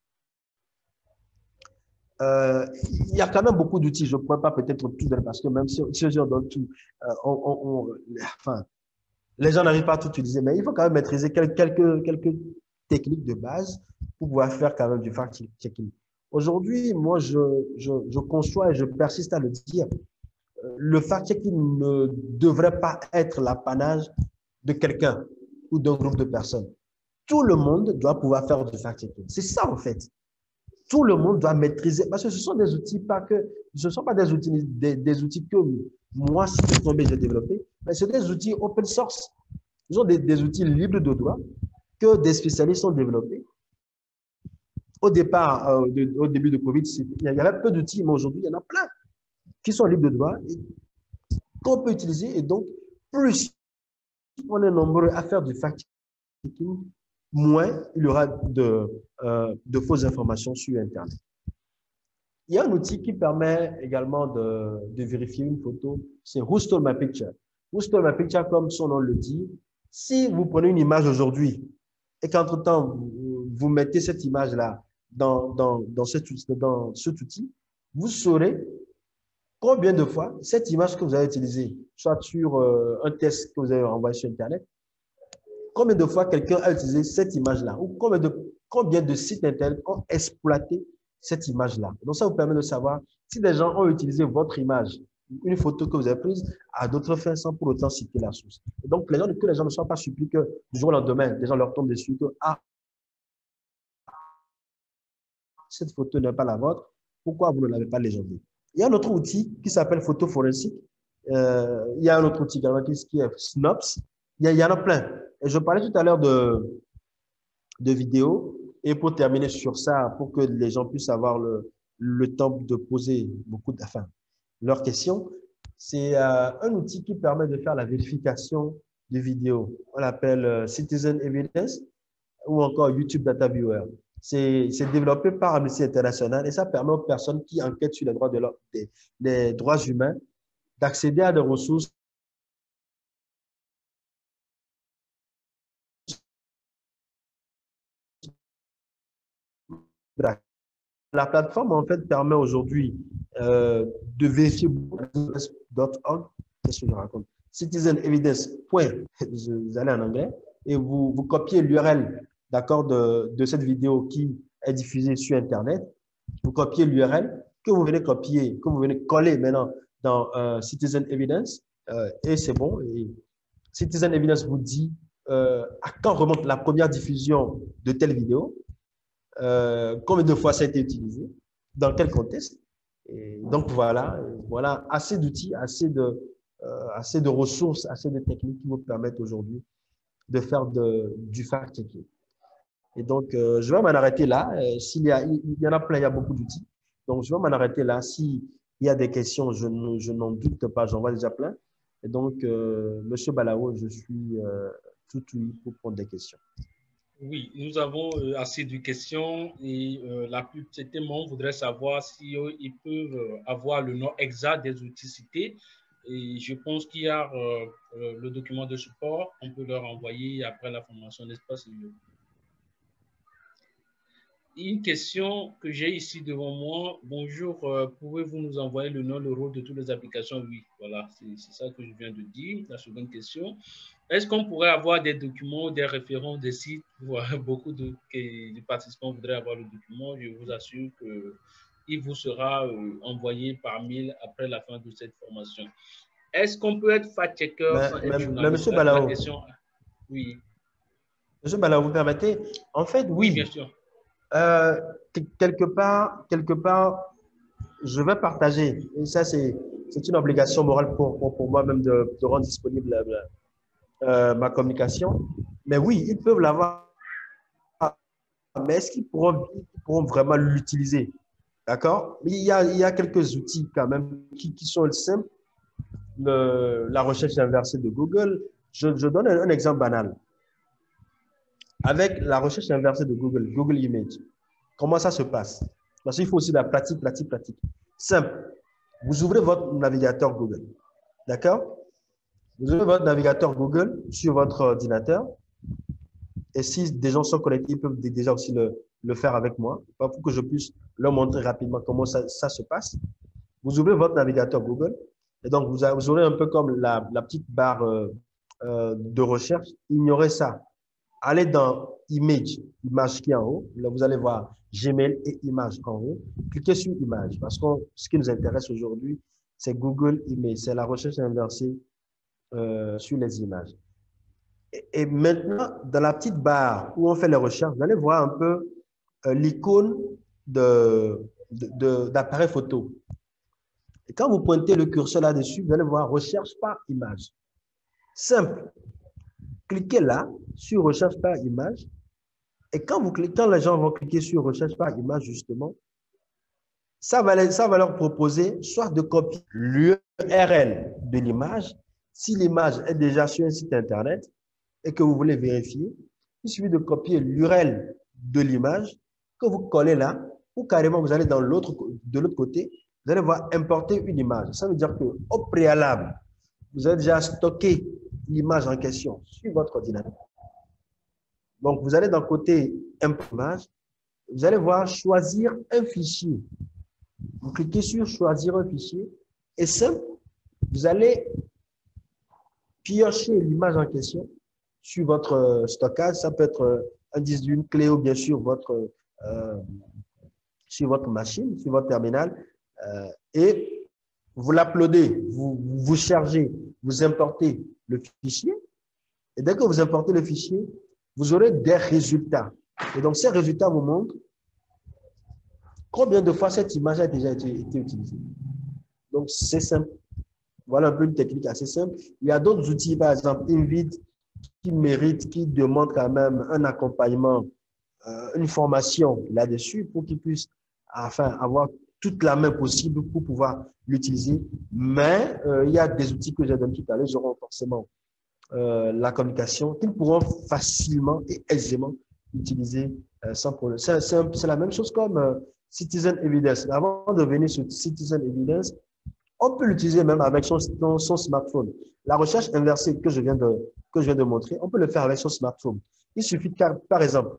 Euh, il y a quand même beaucoup d'outils. Je ne pourrais pas peut-être tout donner parce que même si, si je donne tout, euh, on, on, on, enfin, les gens n'arrivent pas à tout utiliser, mais il faut quand même maîtriser quelques, quelques, quelques techniques de base pour pouvoir faire quand même du fact-checking. Aujourd'hui, moi, je, je, je conçois et je persiste à le dire. Le fact-checking ne devrait pas être l'apanage de quelqu'un ou d'un groupe de personnes. Tout le monde doit pouvoir faire du fact-checking. C'est ça, en fait. Tout le monde doit maîtriser, parce que ce sont des outils, pas que, ce ne sont pas des outils, des, des outils que moi, si je tombé, j'ai développé, mais c'est des outils open source. Ce sont des, des outils libres de droit que des spécialistes ont développés. Au départ, euh, de, au début de Covid, il y avait peu d'outils, mais aujourd'hui, il y en a plein qui sont libres de droit et qu'on peut utiliser. Et donc, plus on est nombreux à faire du fact-checking, moins il y aura de, euh, de fausses informations sur Internet. Il y a un outil qui permet également de, de vérifier une photo, c'est Who Stole My Picture. Who Stole My Picture, comme son nom le dit, si vous prenez une image aujourd'hui et qu'entre-temps, vous, vous mettez cette image-là dans, dans, dans, cet, dans cet outil, vous saurez combien de fois cette image que vous avez utilisée, soit sur euh, un test que vous avez envoyé sur Internet, combien de fois quelqu'un a utilisé cette image-là ou combien de, combien de sites Internet ont exploité cette image-là. Donc, ça vous permet de savoir si des gens ont utilisé votre image, une photo que vous avez prise, à d'autres fins sans pour autant citer la source. Et donc, les gens, que les gens ne soient pas surpris que du jour au lendemain, les gens leur tombent dessus que ah, cette photo n'est pas la vôtre, pourquoi vous ne l'avez pas légendée? Il y a un autre outil qui s'appelle Photo Forensique. Euh, il y a un autre outil également qui est Snops. Il y, a, il y en a plein. Et je parlais tout à l'heure de, de vidéos. Et pour terminer sur ça, pour que les gens puissent avoir le, le temps de poser beaucoup de, enfin, leurs questions, c'est euh, un outil qui permet de faire la vérification de vidéos. On l'appelle euh, Citizen Evidence ou encore YouTube Data Viewer. C'est développé par Amnesty International et ça permet aux personnes qui enquêtent sur les droits, de des, les droits humains d'accéder à des ressources La plateforme, en fait, permet aujourd'hui euh, de vérifier .org, qu'est-ce que je raconte, Citizen Evidence. Vous allez en anglais et vous, vous copiez l'U R L, d'accord, de, de cette vidéo qui est diffusée sur Internet. Vous copiez l'U R L que vous venez copier, que vous venez coller maintenant dans euh, Citizen Evidence euh, et c'est bon. Et Citizen Evidence vous dit euh, à quand remonte la première diffusion de telle vidéo. Euh, combien de fois ça a été utilisé, dans quel contexte. Et donc voilà, voilà assez d'outils, assez de, euh, assez de ressources, assez de techniques qui vous permettent aujourd'hui de faire de, du fact-checking. Et donc, euh, je vais m'en arrêter là. Euh, s'il y a, il y en a plein, il y a beaucoup d'outils. Donc, je vais m'en arrêter là. S'il y a des questions, je, ne, je n'en doute pas, j'en vois déjà plein. Et donc, euh, Monsieur Balao, je suis euh, tout oui pour prendre des questions. Oui, nous avons euh, assez de questions et euh, la plus certains membres voudraient savoir si euh, ils peuvent euh, avoir le nom exact des outils cités. Et je pense qu'il y a euh, euh, le document de support, on peut leur envoyer après la formation, n'est-ce pas, Sylvie? Une question que j'ai ici devant moi. Bonjour, euh, pouvez-vous nous envoyer le nom, le rôle de toutes les applications? Oui, voilà, c'est ça que je viens de dire. La seconde question. Est-ce qu'on pourrait avoir des documents, des références, des sites? Voilà, beaucoup de, que de participants voudraient avoir le document. Je vous assure qu'il vous sera euh, envoyé par mail après la fin de cette formation. Est-ce qu'on peut être fact-checker sans être journaliste? Mais Monsieur Balao, la question, oui. Monsieur Balao, vous permettez? En fait, oui. Oui, bien sûr. Euh, quelque part, quelque part, je vais partager. Et ça, c'est une obligation morale pour, pour, pour moi-même de, de rendre disponible euh, ma communication. Mais oui, ils peuvent l'avoir. Mais est-ce qu'ils pourront, ils pourront vraiment l'utiliser? D'accord? Il y a, il y a quelques outils quand même qui, qui sont simples. Le, la recherche inversée de Google. Je, je donne un, un exemple banal. Avec la recherche inversée de Google, Google Image, comment ça se passe? Parce qu'il faut aussi de la pratique, pratique, pratique. Simple. Vous ouvrez votre navigateur Google. D'accord? Vous ouvrez votre navigateur Google sur votre ordinateur. Et si des gens sont connectés, ils peuvent déjà aussi le, le faire avec moi, pour que je puisse leur montrer rapidement comment ça, ça se passe. Vous ouvrez votre navigateur Google. Et donc, vous, vous aurez un peu comme la, la petite barre euh, euh, de recherche. Ignorez ça. Allez dans Image, image qui est en haut. Là, vous allez voir Gmail et image en haut. Cliquez sur image parce que ce qui nous intéresse aujourd'hui, c'est Google Image. C'est la recherche inversée euh, sur les images. Et, et maintenant, dans la petite barre où on fait les recherches, vous allez voir un peu euh, l'icône de, de, d'appareil photo. Et quand vous pointez le curseur là-dessus, vous allez voir recherche par image. Simple. Cliquez là sur recherche par image. Et quand, vous cliquez, quand les gens vont cliquer sur recherche par image, justement, ça va, les, ça va leur proposer soit de copier l'U R L de l'image, Si l'image est déjà sur un site Internet et que vous voulez vérifier, il suffit de copier l'U R L de l'image que vous collez là, ou carrément vous allez dans l'autre, de l'autre côté, vous allez voir importer une image. Ça veut dire qu'au préalable, vous avez déjà stocké l'image en question sur votre ordinateur. Donc, vous allez dans le côté image, vous allez voir choisir un fichier. Vous cliquez sur choisir un fichier et simple, vous allez piocher l'image en question sur votre stockage. Ça peut être un disque d'une clé ou bien sûr votre, euh, sur votre machine, sur votre terminal. Euh, et vous l'uploadez, vous, vous chargez, vous importez le fichier. Et dès que vous importez le fichier, vous aurez des résultats. Et donc, ces résultats vous montrent combien de fois cette image a déjà été, été utilisée. Donc, c'est simple. Voilà un peu une technique assez simple. Il y a d'autres outils, par exemple, InVid, qui méritent, qui demandent quand même un accompagnement, euh, une formation là-dessus pour qu'ils puissent enfin, avoir toute la main possible pour pouvoir l'utiliser. Mais euh, il y a des outils que j'ai donnés tout à l'heure, ils auront forcément euh, la communication, qu'ils pourront facilement et aisément utiliser euh, sans problème. C'est la même chose comme euh, Citizen Evidence. Avant de venir sur Citizen Evidence, on peut l'utiliser même avec son, son smartphone. La recherche inversée que je viens de, que je viens de montrer, on peut le faire avec son smartphone. Il suffit, de, par exemple,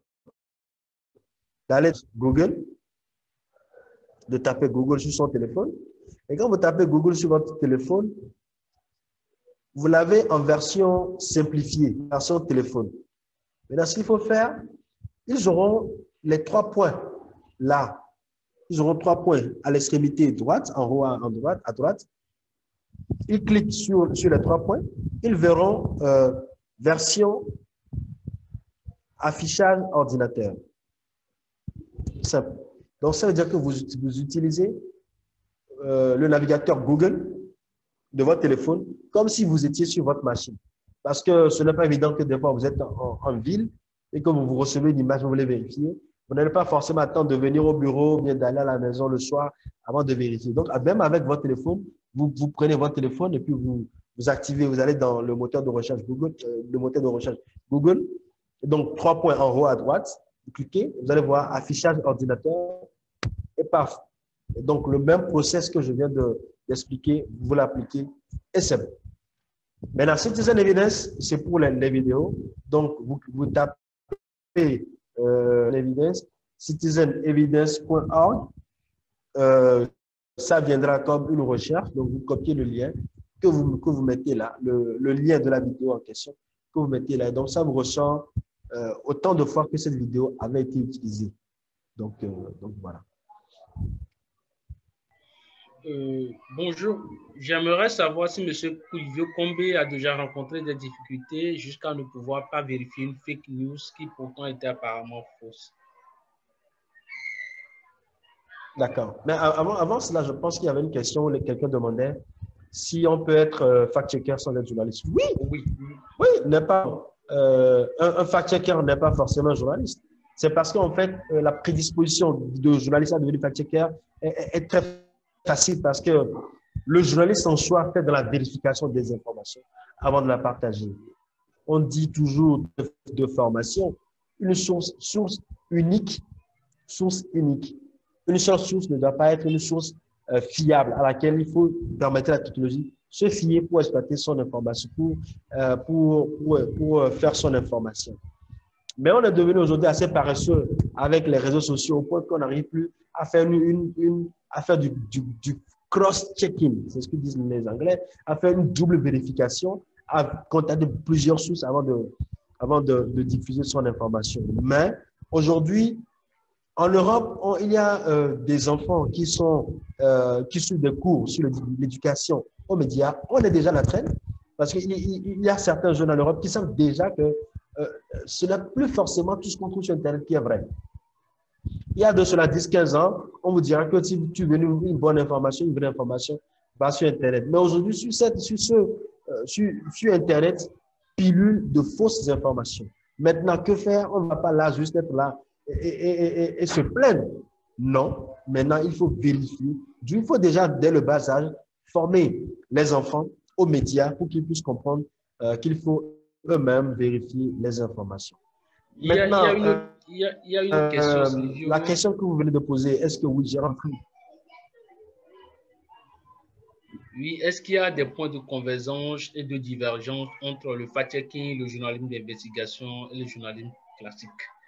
d'aller sur Google, de taper Google sur son téléphone. Et quand vous tapez Google sur votre téléphone, vous l'avez en version simplifiée, version téléphone. Maintenant, ce qu'il faut faire, ils auront les trois points là. Ils auront trois points à l'extrémité droite, en haut à, en droite, à droite. Ils cliquent sur, sur les trois points. Ils verront euh, version affichage ordinateur. Simple. Donc, ça veut dire que vous, vous utilisez euh, le navigateur Google de votre téléphone comme si vous étiez sur votre machine. Parce que ce n'est pas évident que des fois vous êtes en, en ville et que vous, vous recevez une image, vous voulez vérifier. Vous n'allez pas forcément attendre de venir au bureau ou bien d'aller à la maison le soir avant de vérifier. Donc, même avec votre téléphone, vous, vous prenez votre téléphone et puis vous, vous activez, vous allez dans le moteur de recherche Google, euh, le moteur de recherche Google. Donc, trois points en haut à droite, vous cliquez, vous allez voir affichage ordinateur et paf. Et donc, le même process que je viens d'expliquer, de, vous l'appliquez et c'est bon. Maintenant, Citizen Evidence, c'est pour les, les vidéos. Donc, vous, vous tapez euh, l'évidence, citizen evidence point org. Euh, ça viendra comme une recherche. Donc, vous copiez le lien que vous, que vous mettez là, le, le lien de la vidéo en question que vous mettez là. Donc, ça vous ressort euh, autant de fois que cette vidéo avait été utilisée. Donc, euh, donc voilà. Euh, bonjour, j'aimerais savoir si M. Kouivio Kombe a déjà rencontré des difficultés jusqu'à ne pouvoir pas vérifier une fake news qui pourtant était apparemment fausse. D'accord. Mais avant, avant cela, je pense qu'il y avait une question où quelqu'un demandait si on peut être euh, fact-checker sans être journaliste. Oui, oui, oui, n'est pas, euh, un, un fact-checker n'est pas forcément un journaliste. C'est parce qu'en fait, euh, la prédisposition de journaliste à devenir fact-checker est, est, est très facile parce que le journaliste en soi fait de la vérification des informations avant de la partager. On dit toujours de, de formation, une source, source unique, source unique. Une seule source ne doit pas être une source euh, fiable à laquelle il faut permettre à la technologie se fier pour exploiter son information, pour, euh, pour, pour, pour faire son information. Mais on est devenu aujourd'hui assez paresseux avec les réseaux sociaux au point qu'on n'arrive plus à faire, une, une, une, à faire du, du, du cross-checking, c'est ce que disent les Anglais, à faire une double vérification, à contacter plusieurs sources avant de, avant de, de diffuser son information. Mais aujourd'hui, en Europe, on, il y a euh, des enfants qui sont euh, qui suivent des cours sur l'éducation aux médias. On est déjà à la traîne parce qu'il il y a certains jeunes en Europe qui savent déjà que euh, ce n'est plus forcément tout ce qu'on trouve sur Internet qui est vrai. Il y a de cela dix quinze ans, on vous dira que si tu veux une bonne information, une vraie information, va sur Internet. Mais aujourd'hui, sur, cette, sur, ce, euh, sur, sur Internet, pilule de fausses informations. Maintenant, que faire? On ne va pas là juste être là et, et, et, et se plaindre. Non, maintenant, il faut vérifier. Il faut déjà, dès le bas âge, former les enfants aux médias pour qu'ils puissent comprendre euh, qu'il faut eux-mêmes vérifier les informations. Il y a, il y a Maintenant, une, euh, il y a, il y a une autre question, euh, Silvio. la question que vous venez de poser, est-ce que oui, j'ai compris? Oui, est-ce qu'il y a des points de convergence et de divergence entre le fact-checking, le journalisme d'investigation et le journalisme classique?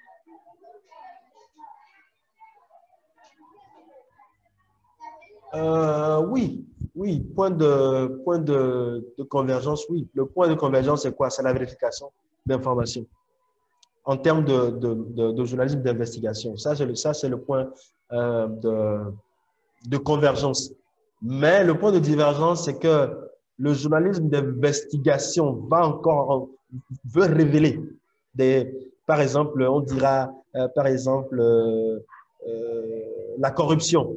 Euh, oui, oui, point de, point de, de convergence, oui. Le point de convergence, c'est quoi? C'est la vérification d'informations en termes de, de, de, de journalisme d'investigation. Ça, c'est le, ça, c'est le point euh, de, de convergence. Mais le point de divergence, c'est que le journalisme d'investigation va encore, veut révéler des, par exemple, on dira, euh, par exemple, euh, euh, la corruption.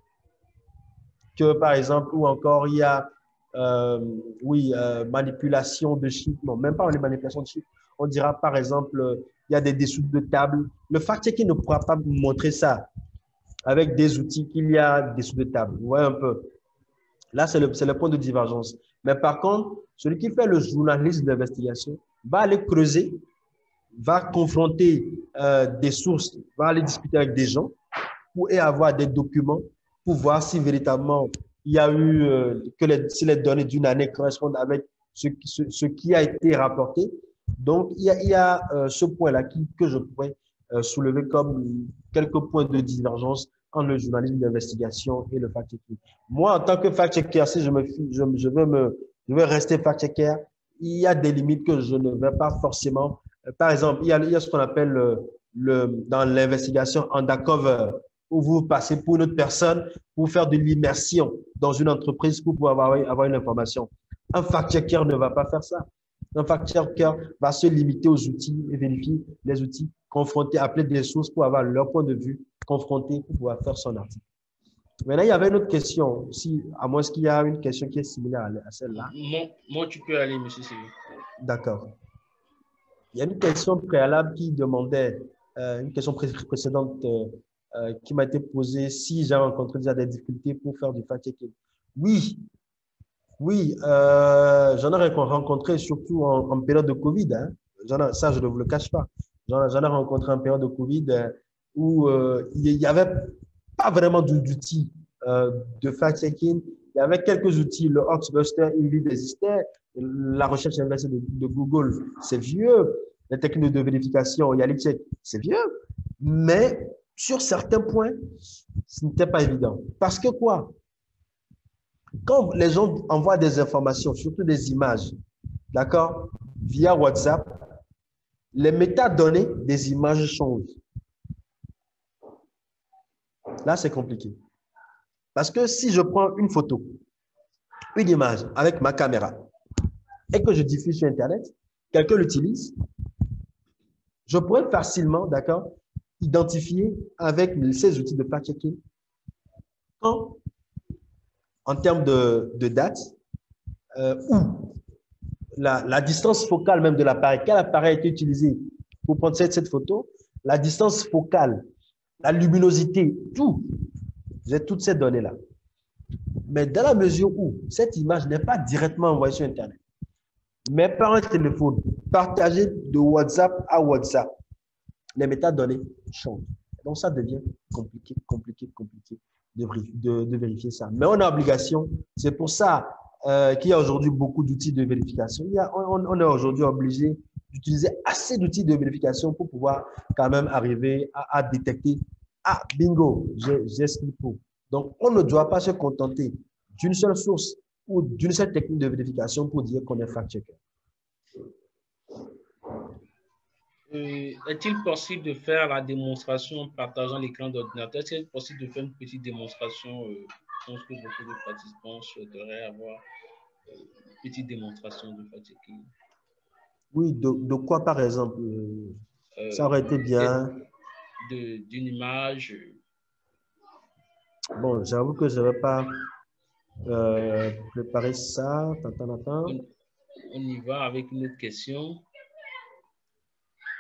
Que, par exemple, ou encore il y a, euh, oui, euh, manipulation de chiffres. Non, même pas les manipulations de chiffres. On dira, par exemple, il y a des dessous de table. Le fact-checking ne pourra pas montrer ça avec des outils qu'il y a dessous de table. Vous voyez un peu. Là, c'est le, le point de divergence. Mais par contre, celui qui fait le journalisme d'investigation va aller creuser, va confronter euh, des sources, va aller discuter avec des gens pour et avoir des documents pour voir si véritablement il y a eu, euh, que les, si les données d'une année correspondent avec ce, ce, ce qui a été rapporté. Donc, il y a, il y a euh, ce point-là que je pourrais euh, soulever comme quelques points de divergence entre le journalisme d'investigation et le fact-checking. Moi, en tant que fact-checker, si je, me, je, je, veux me, je veux rester fact-checker, il y a des limites que je ne vais pas forcément. Par exemple, il y a, il y a ce qu'on appelle le, le, dans l'investigation undercover, où vous passez pour une autre personne pour faire de l'immersion dans une entreprise pour pouvoir avoir, avoir une information. Un fact-checker ne va pas faire ça. Un fact-checker va se limiter aux outils et vérifier les outils, confronter, appeler des sources pour avoir leur point de vue, confronter pour pouvoir faire son article. Maintenant, il y avait une autre question, si, à moins qu'il y a une question qui est similaire à celle-là. Moi, moi, tu peux aller, monsieur Sylvie. D'accord. Il y a une question préalable qui demandait, euh, une question pré précédente euh, euh, qui m'a été posée si j'ai rencontré déjà des difficultés pour faire du fact-checking. Oui, oui, euh, j'en ai rencontré surtout en, en période de Covid. Hein. Ai, ça, je ne vous le cache pas. J'en ai rencontré en période de Covid euh, où euh, il n'y avait pas vraiment d'outils euh, de fact-checking. Il y avait quelques outils. Le Oxbuster, Invid existait. La recherche inversée de, de Google, c'est vieux. Les techniques de vérification, YaliCheck, c'est vieux. Mais sur certains points, ce n'était pas évident. Parce que quoi? Quand les gens envoient des informations, surtout des images, d'accord, via WhatsApp, les métadonnées des images changent. Là, c'est compliqué. Parce que si je prends une photo, une image avec ma caméra et que je diffuse sur Internet, quelqu'un l'utilise, je pourrais facilement, d'accord, identifier avec ces outils de fact-checking quand, en termes de, de date, euh, ou la, la distance focale même de l'appareil, quel appareil a été utilisé pour prendre cette, cette photo, la distance focale, la luminosité, tout. J'ai toutes ces données-là. Mais dans la mesure où cette image n'est pas directement envoyée sur Internet, mais par un téléphone, partagée de WhatsApp à WhatsApp, les métadonnées changent. Donc, ça devient compliqué, compliqué, compliqué de, de, de vérifier ça. Mais on a obligation, c'est pour ça euh, qu'il y a aujourd'hui beaucoup d'outils de vérification. Il y a, on, on est aujourd'hui obligé d'utiliser assez d'outils de vérification pour pouvoir quand même arriver à, à détecter, ah, bingo, j'ai ce qu'il faut. Donc, on ne doit pas se contenter d'une seule source ou d'une seule technique de vérification pour dire qu'on est fact-checker. Euh, Est-il possible de faire la démonstration en partageant l'écran d'ordinateur? Est-il possible de faire une petite démonstration? euh, Je pense que beaucoup de participants souhaiteraient avoir euh, une petite démonstration de fact-checking. Oui, de, de quoi par exemple? Euh, Ça aurait été bien. D'une image. Bon, j'avoue que je n'avais pas euh, préparé ça. Attends, attends. On, on y va avec une autre question.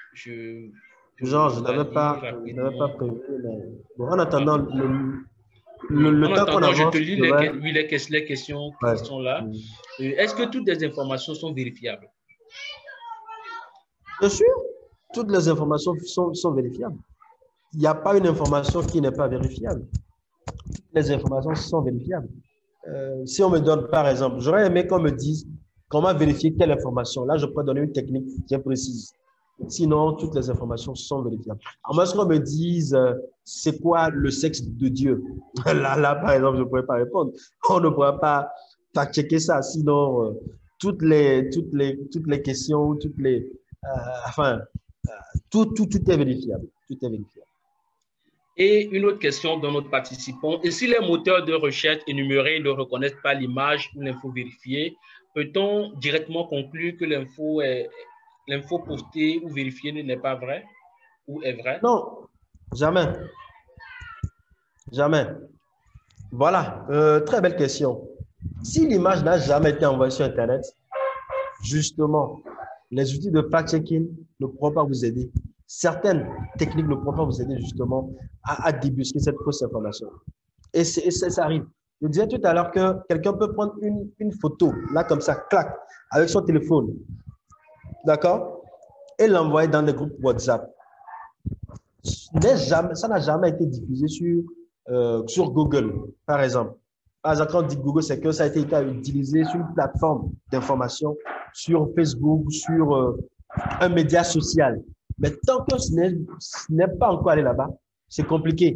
Je Genre, je n'avais pas, je n'avais pas prévu. Mais... Bon, en attendant, le... Le, Oui. le En temps qu'on attendant, je te avance, lis je les, vais... que- oui, les, ques- les questions qui Ouais. sont là. Mm. Euh, Est-ce que toutes les informations sont vérifiables? Bien sûr, toutes les informations sont, sont vérifiables. Il n'y a pas une information qui n'est pas vérifiable. Toutes les informations sont vérifiables. Euh, si on me donne, par exemple, j'aurais aimé qu'on me dise comment vérifier telle information. Là, je pourrais donner une technique bien précise. Sinon, toutes les informations sont vérifiables. À moins qu'on me dise, euh, c'est quoi le sexe de Dieu? Là, là, par exemple, je ne pourrais pas répondre. On ne pourra pas fact-checker ça. Sinon, euh, toutes les, toutes les, toutes les questions, toutes les, euh, enfin, tout, tout, tout est vérifiable. Tout est vérifiable. Et une autre question de notre participant. Et si les moteurs de recherche énumérés ne reconnaissent pas l'image ou l'info vérifiée, peut-on directement conclure que l'info est, l'info postée ou vérifiée n'est pas vraie ou est vraie? Non, jamais. Jamais. Voilà, euh, très belle question. Si l'image n'a jamais été envoyée sur Internet, justement, les outils de fact-checking ne pourront pas vous aider. Certaines techniques ne pourront pas vous aider justement à, à débusquer cette fausse information. Et, et ça, ça arrive. Je disais tout à l'heure que quelqu'un peut prendre une, une photo, là comme ça, clac, avec son téléphone, d'accord, et l'envoyer dans des groupes WhatsApp. Jamais, ça n'a jamais été diffusé sur, euh, sur Google, par exemple. Par exemple, quand on dit Google, c'est que ça a été utilisé sur une plateforme d'information, sur Facebook, sur euh, un média social. Mais tant que ce n'est pas encore allé là-bas, c'est compliqué.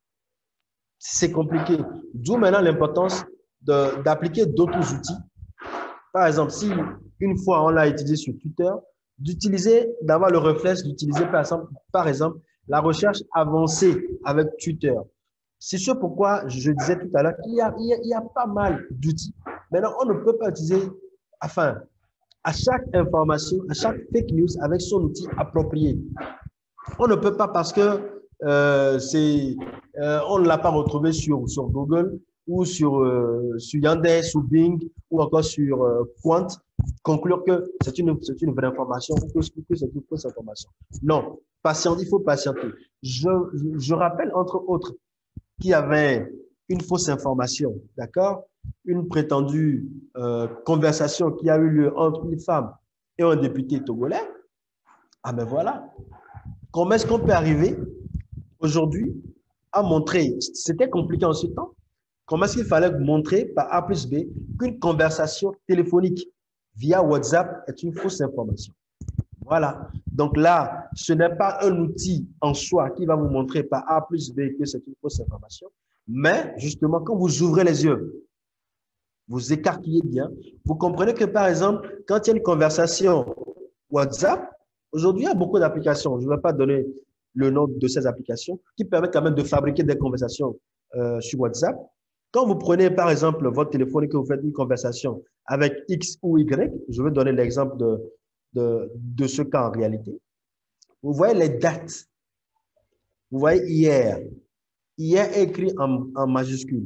C'est compliqué. D'où maintenant l'importance d'appliquer d'autres outils. Par exemple, si une fois on l'a utilisé sur Twitter, d'utiliser, d'avoir le réflexe d'utiliser par exemple, par exemple la recherche avancée avec Twitter. C'est ce pourquoi je disais tout à l'heure qu'il y a, il y a, il y a pas mal d'outils. Maintenant, on ne peut pas utiliser, enfin, à chaque information, à chaque fake news avec son outil approprié. On ne peut pas parce que euh, c'est, euh, on ne l'a pas retrouvé sur, sur Google ou sur, euh, sur Yandex ou Bing ou encore sur euh, Quant, conclure que c'est une, c'est une vraie information ou que, que c'est une fausse information. Non, patiente, il faut patienter. Je, je rappelle entre autres qu'il y avait une fausse information, d'accord? Une prétendue euh, conversation qui a eu lieu entre une femme et un député togolais. Ah ben voilà. Comment est-ce qu'on peut arriver aujourd'hui à montrer, c'était compliqué en ce temps, comment est-ce qu'il fallait montrer par A plus B qu'une conversation téléphonique via WhatsApp est une fausse information. Voilà. Donc là, ce n'est pas un outil en soi qui va vous montrer par A plus B que c'est une fausse information, mais justement, quand vous ouvrez les yeux, vous écarquillez bien, vous comprenez que par exemple, quand il y a une conversation WhatsApp, aujourd'hui, il y a beaucoup d'applications. Je ne vais pas donner le nom de ces applications qui permettent quand même de fabriquer des conversations euh, sur WhatsApp. Quand vous prenez par exemple votre téléphone et que vous faites une conversation avec X ou Y, je vais donner l'exemple de, de, de ce cas en réalité. Vous voyez les dates. Vous voyez hier. Hier est écrit en, en majuscule.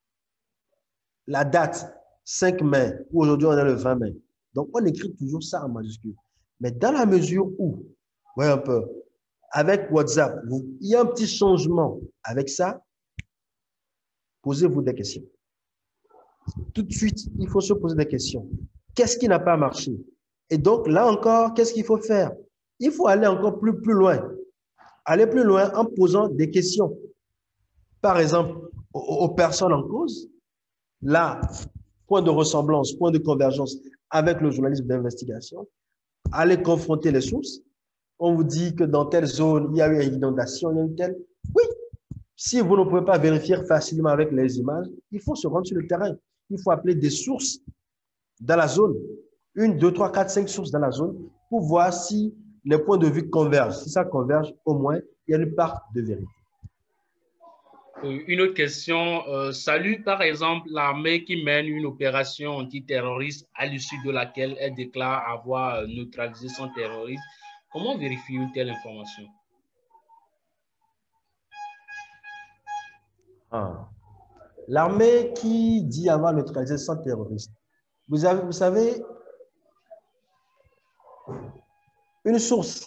La date, cinq mai, ou aujourd'hui on est le vingt mai. Donc on écrit toujours ça en majuscule. Mais dans la mesure où, voyez un peu, avec WhatsApp, vous, il y a un petit changement avec ça, posez-vous des questions. Tout de suite, il faut se poser des questions. Qu'est-ce qui n'a pas marché? Et donc, là encore, qu'est-ce qu'il faut faire? Il faut aller encore plus, plus loin. Aller plus loin en posant des questions. Par exemple, aux, aux personnes en cause, là, point de ressemblance, point de convergence avec le journalisme d'investigation, aller confronter les sources. On vous dit que dans telle zone, il y a eu une inondation, il y a une telle. Oui, si vous ne pouvez pas vérifier facilement avec les images, il faut se rendre sur le terrain. Il faut appeler des sources dans la zone. Une, deux, trois, quatre, cinq sources dans la zone pour voir si les points de vue convergent. Si ça converge, au moins, il y a une part de vérité. Une autre question. Euh, salut, par exemple, l'armée qui mène une opération antiterroriste à l'issue de laquelle elle déclare avoir neutralisé son terroriste. Comment vérifier une telle information? Ah. L'armée qui dit avoir neutralisé son terroriste. Vous, avez, vous savez, une source,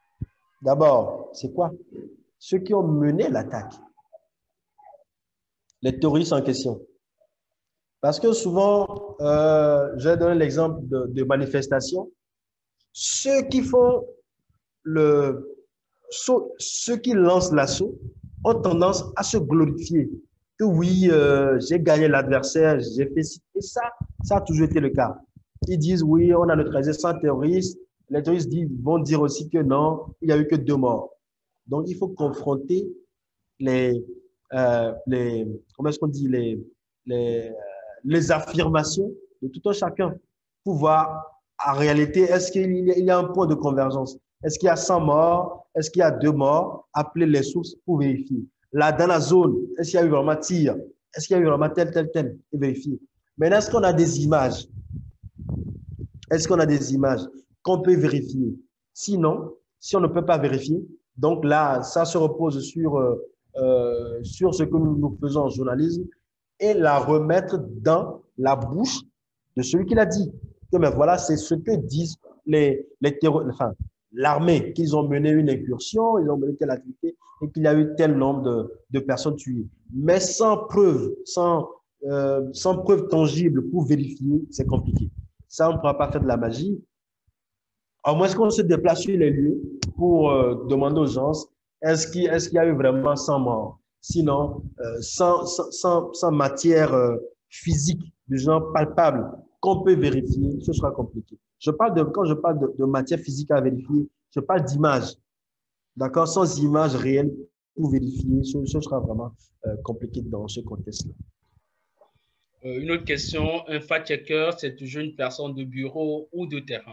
d'abord, c'est quoi? Ceux qui ont mené l'attaque. les terroristes en question. Parce que souvent, euh, j'ai donné l'exemple de, de manifestations. Ceux qui font le, ceux qui lancent l'assaut ont tendance à se glorifier. Que oui, euh, j'ai gagné l'adversaire, j'ai fait ci. Et ça, ça a toujours été le cas. Ils disent oui, on a neutralisé cent terroristes. Les terroristes disent, vont dire aussi que non, il n'y a eu que deux morts. Donc, il faut confronter les, euh, les comment est-ce qu'on dit, les, les, les affirmations de tout un chacun pour voir en réalité, est-ce qu'il y, y a un point de convergence? Est-ce qu'il y a cent morts? Est-ce qu'il y a deux morts? Appelez les sources pour vérifier. Là, dans la zone, est-ce qu'il y a eu vraiment tir? Est-ce qu'il y a eu vraiment tel, tel, tel? Et vérifier. Maintenant, est-ce qu'on a des images? Est-ce qu'on a des images qu'on peut vérifier? Sinon, si on ne peut pas vérifier, donc là, ça se repose sur, euh, sur ce que nous, nous faisons en journalisme et la remettre dans la bouche de celui qui l'a dit. Que, mais voilà, c'est ce que disent les, les terroristes, enfin, l'armée, qu'ils ont mené une incursion, ils ont mené telle activité et qu'il y a eu tel nombre de, de personnes tuées. Mais sans preuve, sans, euh, sans preuve tangible pour vérifier, c'est compliqué. Ça, on ne pourra pas faire de la magie. À moins qu'on se déplace sur les lieux pour euh, demander aux gens, est-ce qu'il est qu'il y a eu vraiment cent morts? Sinon, euh, sans, sans, sans matière euh, physique, du genre palpable, qu'on peut vérifier, ce sera compliqué. Je parle de, quand je parle de, de matière physique à vérifier, je parle d'image. D'accord? Sans image réelle pour vérifier, ce, ce sera vraiment euh, compliqué dans ce contexte-là. Euh, une autre question, un fact-checker, c'est toujours une personne de bureau ou de terrain?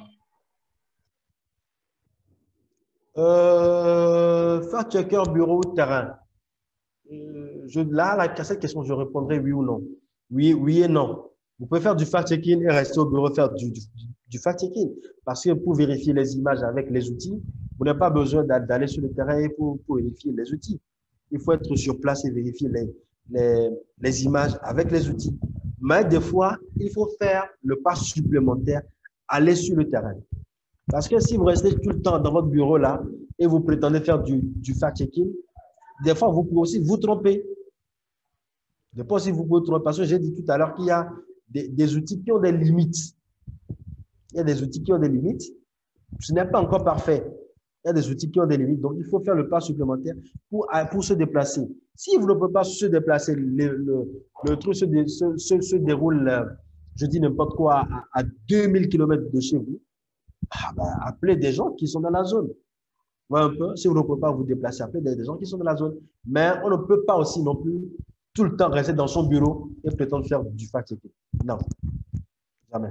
Euh, fact-checker, bureau ou terrain? Euh, je, là, à cette question, je répondrai oui ou non. Oui, oui et non. Vous pouvez faire du fact-checking et rester au bureau faire du, du, du fact-checking. Parce que pour vérifier les images avec les outils, vous n'avez pas besoin d'aller sur le terrain pour, pour vérifier les outils. Il faut être sur place et vérifier les, les, les images avec les outils. Mais des fois, il faut faire le pas supplémentaire, aller sur le terrain. Parce que si vous restez tout le temps dans votre bureau là et vous prétendez faire du, du fact-checking, des fois, vous pouvez aussi vous tromper. Des fois aussi, vous pouvez vous tromper. Parce que j'ai dit tout à l'heure qu'il y a des, des outils qui ont des limites. Il y a des outils qui ont des limites. Ce n'est pas encore parfait. Il y a des outils qui ont des limites. Donc, il faut faire le pas supplémentaire pour, pour se déplacer. Si vous ne pouvez pas se déplacer, le, le, le truc se, dé, se, se, se déroule, je dis n'importe quoi, à, à deux mille kilomètres de chez vous, ah ben, appelez des gens qui sont dans la zone. Un peu, si vous ne pouvez pas vous déplacer, appelez des gens qui sont dans la zone. Mais on ne peut pas aussi non plus tout le temps rester dans son bureau et prétendre faire du fact-checking. Non, jamais.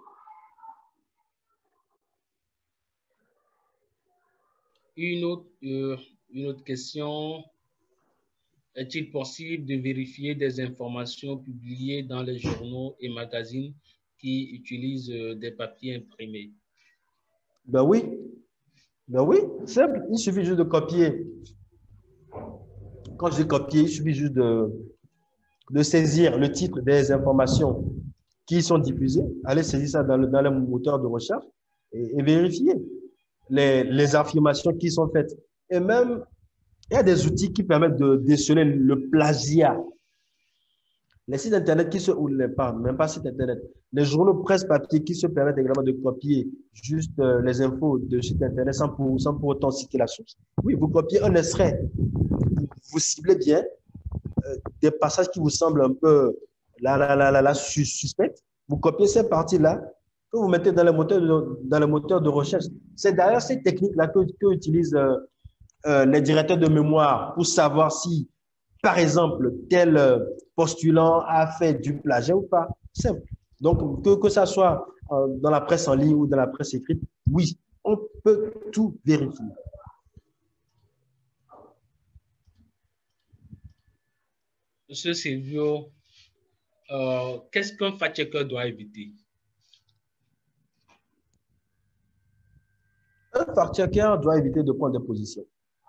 Une autre, euh, une autre question. Est-il possible de vérifier des informations publiées dans les journaux et magazines qui utilisent des papiers imprimés? Ben oui. Ben oui, simple. Il suffit juste de copier. Quand je dis copier, il suffit juste de, de saisir le titre des informations qui sont diffusées, aller saisir ça dans le, dans le moteur de recherche et, et vérifier les, les affirmations qui sont faites. Et même, il y a des outils qui permettent de déceler le plagiat. Les sites Internet qui se, ou les, pas, même pas sites Internet, les journaux presse papier qui se permettent également de copier juste euh, les infos de sites Internet sans pour, sans pour autant citer la source. Oui, vous copiez un extrait, vous ciblez bien euh, des passages qui vous semblent un peu là, là, là, là, là, suspects. Vous copiez ces parties-là que vous mettez dans le moteur de, dans le moteur de recherche. C'est d'ailleurs ces techniques-là que, que utilisent euh, euh, les directeurs de mémoire pour savoir si, par exemple, tel postulant a fait du plagiat ou pas. Simple. Donc, que, que ça soit euh, dans la presse en ligne ou dans la presse écrite, oui, on peut tout vérifier. Monsieur Silvio, euh, qu'est-ce qu'un fact-checker doit éviter? Un fact-checker doit éviter de prendre des positions.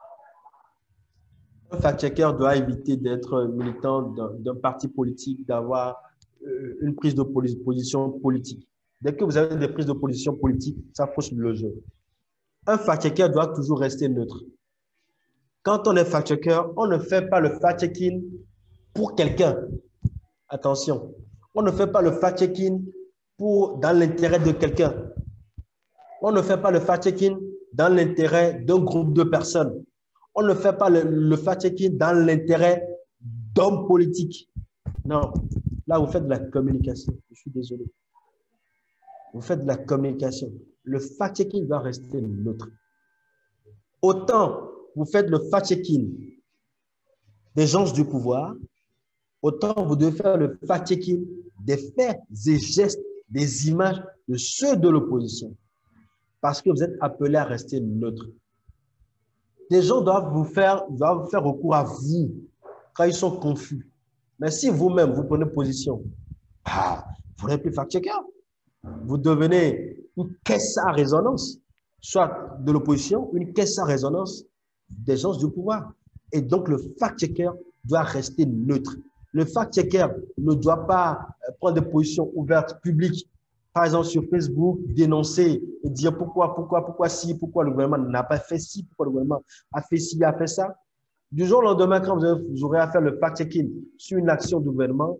Un fact-checker doit éviter d'être militant d'un parti politique, d'avoir euh, une prise de position politique. Dès que vous avez des prises de position politique, ça fausse le jeu. Un fact-checker doit toujours rester neutre. Quand on est fact-checker, on ne fait pas le fact-checking pour quelqu'un. Attention, on ne fait pas le fact-checking pour dans l'intérêt de quelqu'un. On ne fait pas le fact-checking dans l'intérêt d'un groupe de personnes. On ne fait pas le, le fact-checking dans l'intérêt d'hommes politiques. Non, là, vous faites de la communication. Je suis désolé. Vous faites de la communication. Le fact-checking doit rester neutre. Autant vous faites le fact-checking des gens du pouvoir, autant vous devez faire le fact-checking des faits et gestes, des images de ceux de l'opposition. Parce que vous êtes appelé à rester neutre. Des gens doivent vous faire, doivent faire recours à vous quand ils sont confus. Mais si vous-même, vous prenez position, ah, vous n'êtes plus fact-checker. Vous devenez une caisse à résonance, soit de l'opposition, une caisse à résonance des gens du pouvoir. Et donc, le fact-checker doit rester neutre. Le fact-checker ne doit pas prendre des positions ouvertes, publiques, par exemple sur Facebook, dénoncer et dire pourquoi, pourquoi, pourquoi si, pourquoi le gouvernement n'a pas fait ci, pourquoi le gouvernement a fait ci, a fait ça. Du jour au lendemain, quand vous aurez à faire le fact-checking sur une action du gouvernement,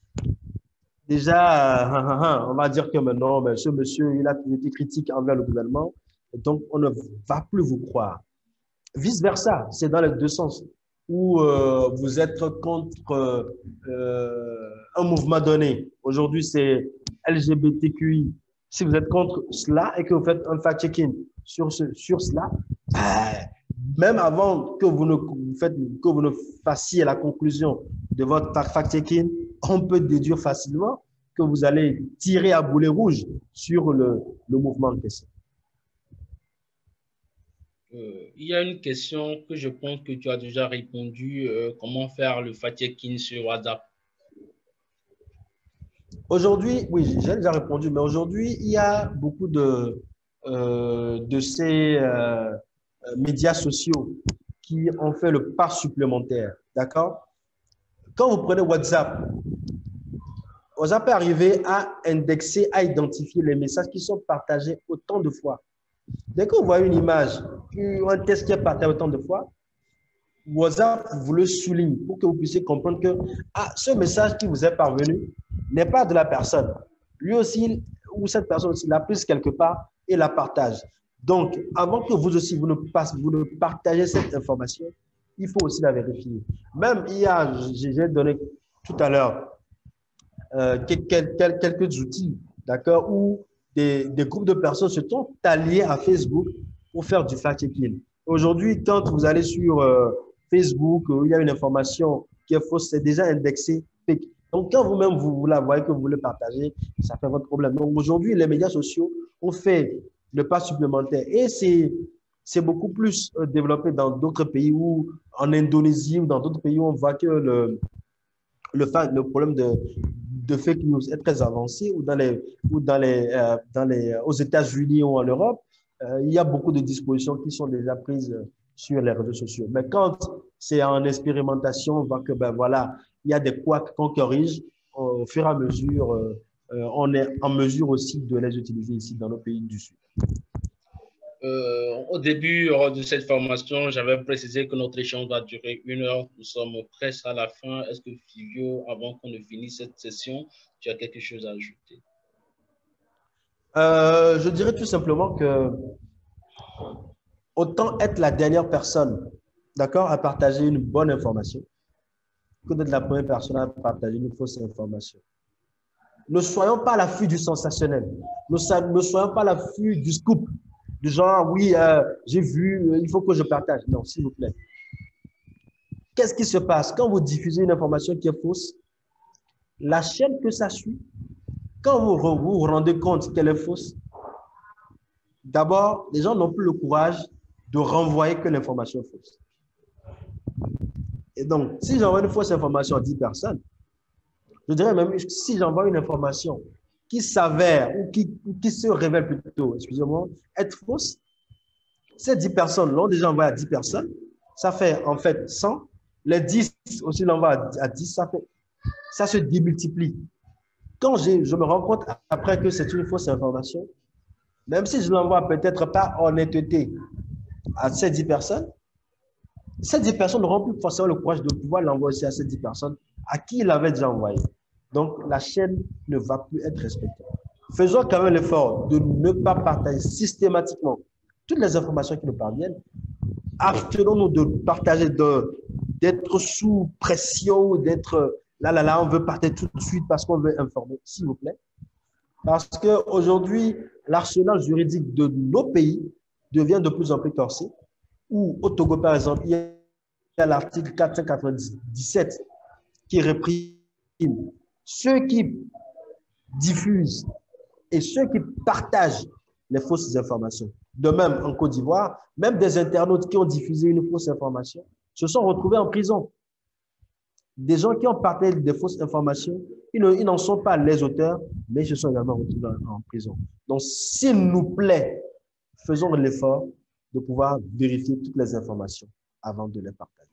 déjà, on va dire que maintenant, ben, ce monsieur, il a été critique envers le gouvernement, donc on ne va plus vous croire. Vice-versa, c'est dans les deux sens, où euh, vous êtes contre euh, un mouvement donné. Aujourd'hui, c'est L G B T Q I. Si vous êtes contre cela et que vous faites un fact-checking sur, ce, sur cela, ben, même avant que vous, ne, vous faites, que vous ne fassiez la conclusion de votre fact-checking, on peut déduire facilement que vous allez tirer à boulet rouge sur le, le mouvement en question. Euh, il y a une question que je pense que tu as déjà répondu. Euh, comment faire le fact-checking sur WhatsApp? Aujourd'hui, oui, j'ai déjà répondu, mais aujourd'hui, il y a beaucoup de, euh, de ces euh, médias sociaux qui ont fait le pas supplémentaire. D'accord? Quand vous prenez WhatsApp, WhatsApp est arrivé à indexer, à identifier les messages qui sont partagés autant de fois. Dès que vous voyez une image, un texte qui est partagé autant de fois, WhatsApp vous le souligne pour que vous puissiez comprendre que ah, ce message qui vous est parvenu n'est pas de la personne. Lui aussi, ou cette personne aussi, l'a prise quelque part et la partage. Donc, avant que vous aussi, vous ne, passe, vous ne partagez cette information, il faut aussi la vérifier. Même, il y a, j'ai donné tout à l'heure euh, quelques, quelques outils, d'accord, où des, des groupes de personnes se sont alliés à Facebook pour faire du fact-checking. Aujourd'hui, quand vous allez sur euh, Facebook, où il y a une information qui est fausse, c'est déjà indexé fake. Donc, quand vous-même, vous, vous la voyez que vous voulez partager, ça fait votre problème. Donc, aujourd'hui, les médias sociaux ont fait le pas supplémentaire. Et c'est beaucoup plus euh, développé dans d'autres pays, où en Indonésie ou dans d'autres pays où on voit que le, le, le problème de, de fake news est très avancé, ou, dans les, ou dans les, euh, dans les, aux États-Unis ou en Europe, euh, il y a beaucoup de dispositions qui sont déjà prises sur les réseaux sociaux. Mais quand c'est en expérimentation, on voit que ben voilà, il y a des couacs qu'on corrige. Au fur et à mesure, euh, on est en mesure aussi de les utiliser ici dans nos pays du Sud. Euh, au début de cette formation, j'avais précisé que notre échange va durer une heure. Nous sommes presque à la fin. Est-ce que Fivio, avant qu'on ne finisse cette session, tu as quelque chose à ajouter? Euh, je dirais tout simplement que autant être la dernière personne, d'accord, à partager une bonne information que d'être la première personne à partager une fausse information. Ne soyons pas à l'affût du sensationnel. Ne, ne soyons pas à l'affût du scoop, du genre, oui, euh, j'ai vu, euh, il faut que je partage. Non, s'il vous plaît. Qu'est-ce qui se passe quand vous diffusez une information qui est fausse? La chaîne que ça suit, quand vous vous, vous rendez compte qu'elle est fausse, d'abord, les gens n'ont plus le courage de renvoyer que l'information est fausse. Et donc, si j'envoie une fausse information à dix personnes, je dirais même si j'envoie une information qui s'avère ou qui, qui se révèle plutôt, excusez-moi, être fausse, ces dix personnes l'ont déjà envoyé à dix personnes, ça fait en fait cent. Les dix aussi l'envoient à dix, ça, fait, ça se démultiplie. Quand je me rends compte après que c'est une fausse information, même si je l'envoie peut-être pas en honnêteté à ces dix personnes, ces dix personnes n'auront plus forcément le courage de pouvoir l'envoyer aussi à ces dix personnes à qui il l'avait déjà envoyé. Donc, la chaîne ne va plus être respectée. Faisons quand même l'effort de ne pas partager systématiquement toutes les informations qui nous parviennent. Abstenons-nous de partager, d'être sous pression ou d'être là, là, là, on veut partager tout de suite parce qu'on veut informer, s'il vous plaît. Parce qu'aujourd'hui, l'arsenal juridique de nos pays devient de plus en plus corsé. Où au Togo, par exemple, il y a l'article quatre cent quatre-vingt-dix-sept qui réprime ceux qui diffusent et ceux qui partagent les fausses informations. De même, en Côte d'Ivoire, même des internautes qui ont diffusé une fausse information se sont retrouvés en prison. Des gens qui ont partagé des fausses informations, ils n'en sont pas les auteurs, mais ils se sont également retrouvés en prison. Donc, s'il nous plaît, faisons l'effort de pouvoir vérifier toutes les informations avant de les partager.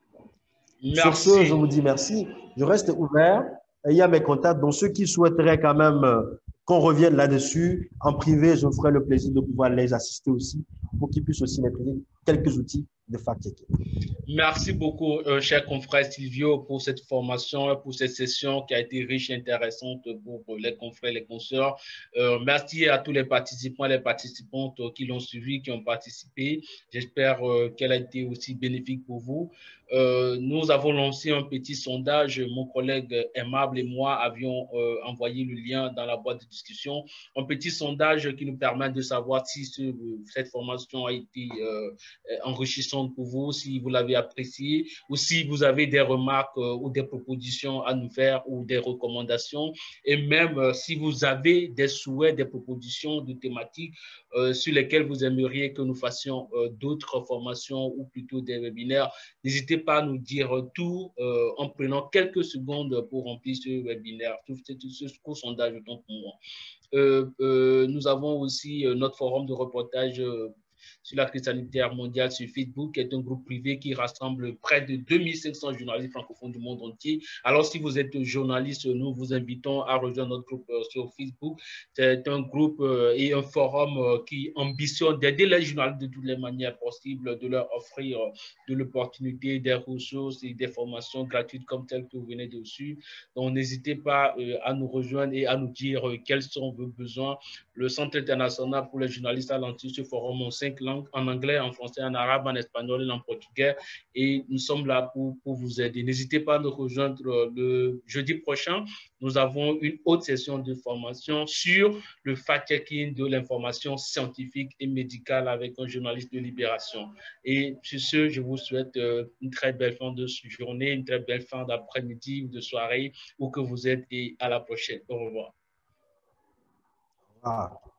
Merci. Sur ce, je vous dis merci. Je reste ouvert. Il y a mes contacts. Donc, ceux qui souhaiteraient quand même qu'on revienne là-dessus, en privé, je me ferai le plaisir de pouvoir les assister aussi pour qu'ils puissent aussi maîtriser quelques outils de fact-checking. Merci beaucoup, euh, cher confrère Silvio, pour cette formation, pour cette session qui a été riche et intéressante pour les confrères et les consoeurs. Euh, merci à tous les participants et les participantes qui l'ont suivi, qui ont participé. J'espère euh, qu'elle a été aussi bénéfique pour vous. Euh, nous avons lancé un petit sondage. Mon collègue aimable et moi avions euh, envoyé le lien dans la boîte de discussion. Un petit sondage qui nous permet de savoir si ce, cette formation a été euh, enrichissante pour vous, si vous l'avez apprécié ou si vous avez des remarques euh, ou des propositions à nous faire ou des recommandations et même euh, si vous avez des souhaits, des propositions de thématiques euh, sur lesquelles vous aimeriez que nous fassions euh, d'autres formations ou plutôt des webinaires, n'hésitez pas à nous dire tout euh, en prenant quelques secondes pour remplir ce webinaire, ce, ce, ce court sondage de temps pour moi. Euh, euh, nous avons aussi euh, notre forum de reportage euh, sur la crise sanitaire mondiale sur Facebook, qui est un groupe privé qui rassemble près de deux mille cinq cents journalistes francophones du monde entier. Alors, si vous êtes journaliste, nous vous invitons à rejoindre notre groupe euh, sur Facebook. C'est un groupe euh, et un forum euh, qui ambitionne d'aider les journalistes de toutes les manières possibles, de leur offrir euh, de l'opportunité, des ressources et des formations gratuites comme celles que vous venez de suivre. Donc, n'hésitez pas euh, à nous rejoindre et à nous dire euh, quels sont vos besoins. Le Centre international pour les journalistes a lancé ce forum en cinq langues, en anglais, en français, en arabe, en espagnol et en portugais. Et nous sommes là pour, pour vous aider. N'hésitez pas à nous rejoindre le jeudi prochain. Nous avons une autre session de formation sur le fact-checking de l'information scientifique et médicale avec un journaliste de Libération. Et sur ce, je vous souhaite une très belle fin de journée, une très belle fin d'après-midi ou de soirée, où que vous êtes, et à la prochaine. Au revoir. Ah.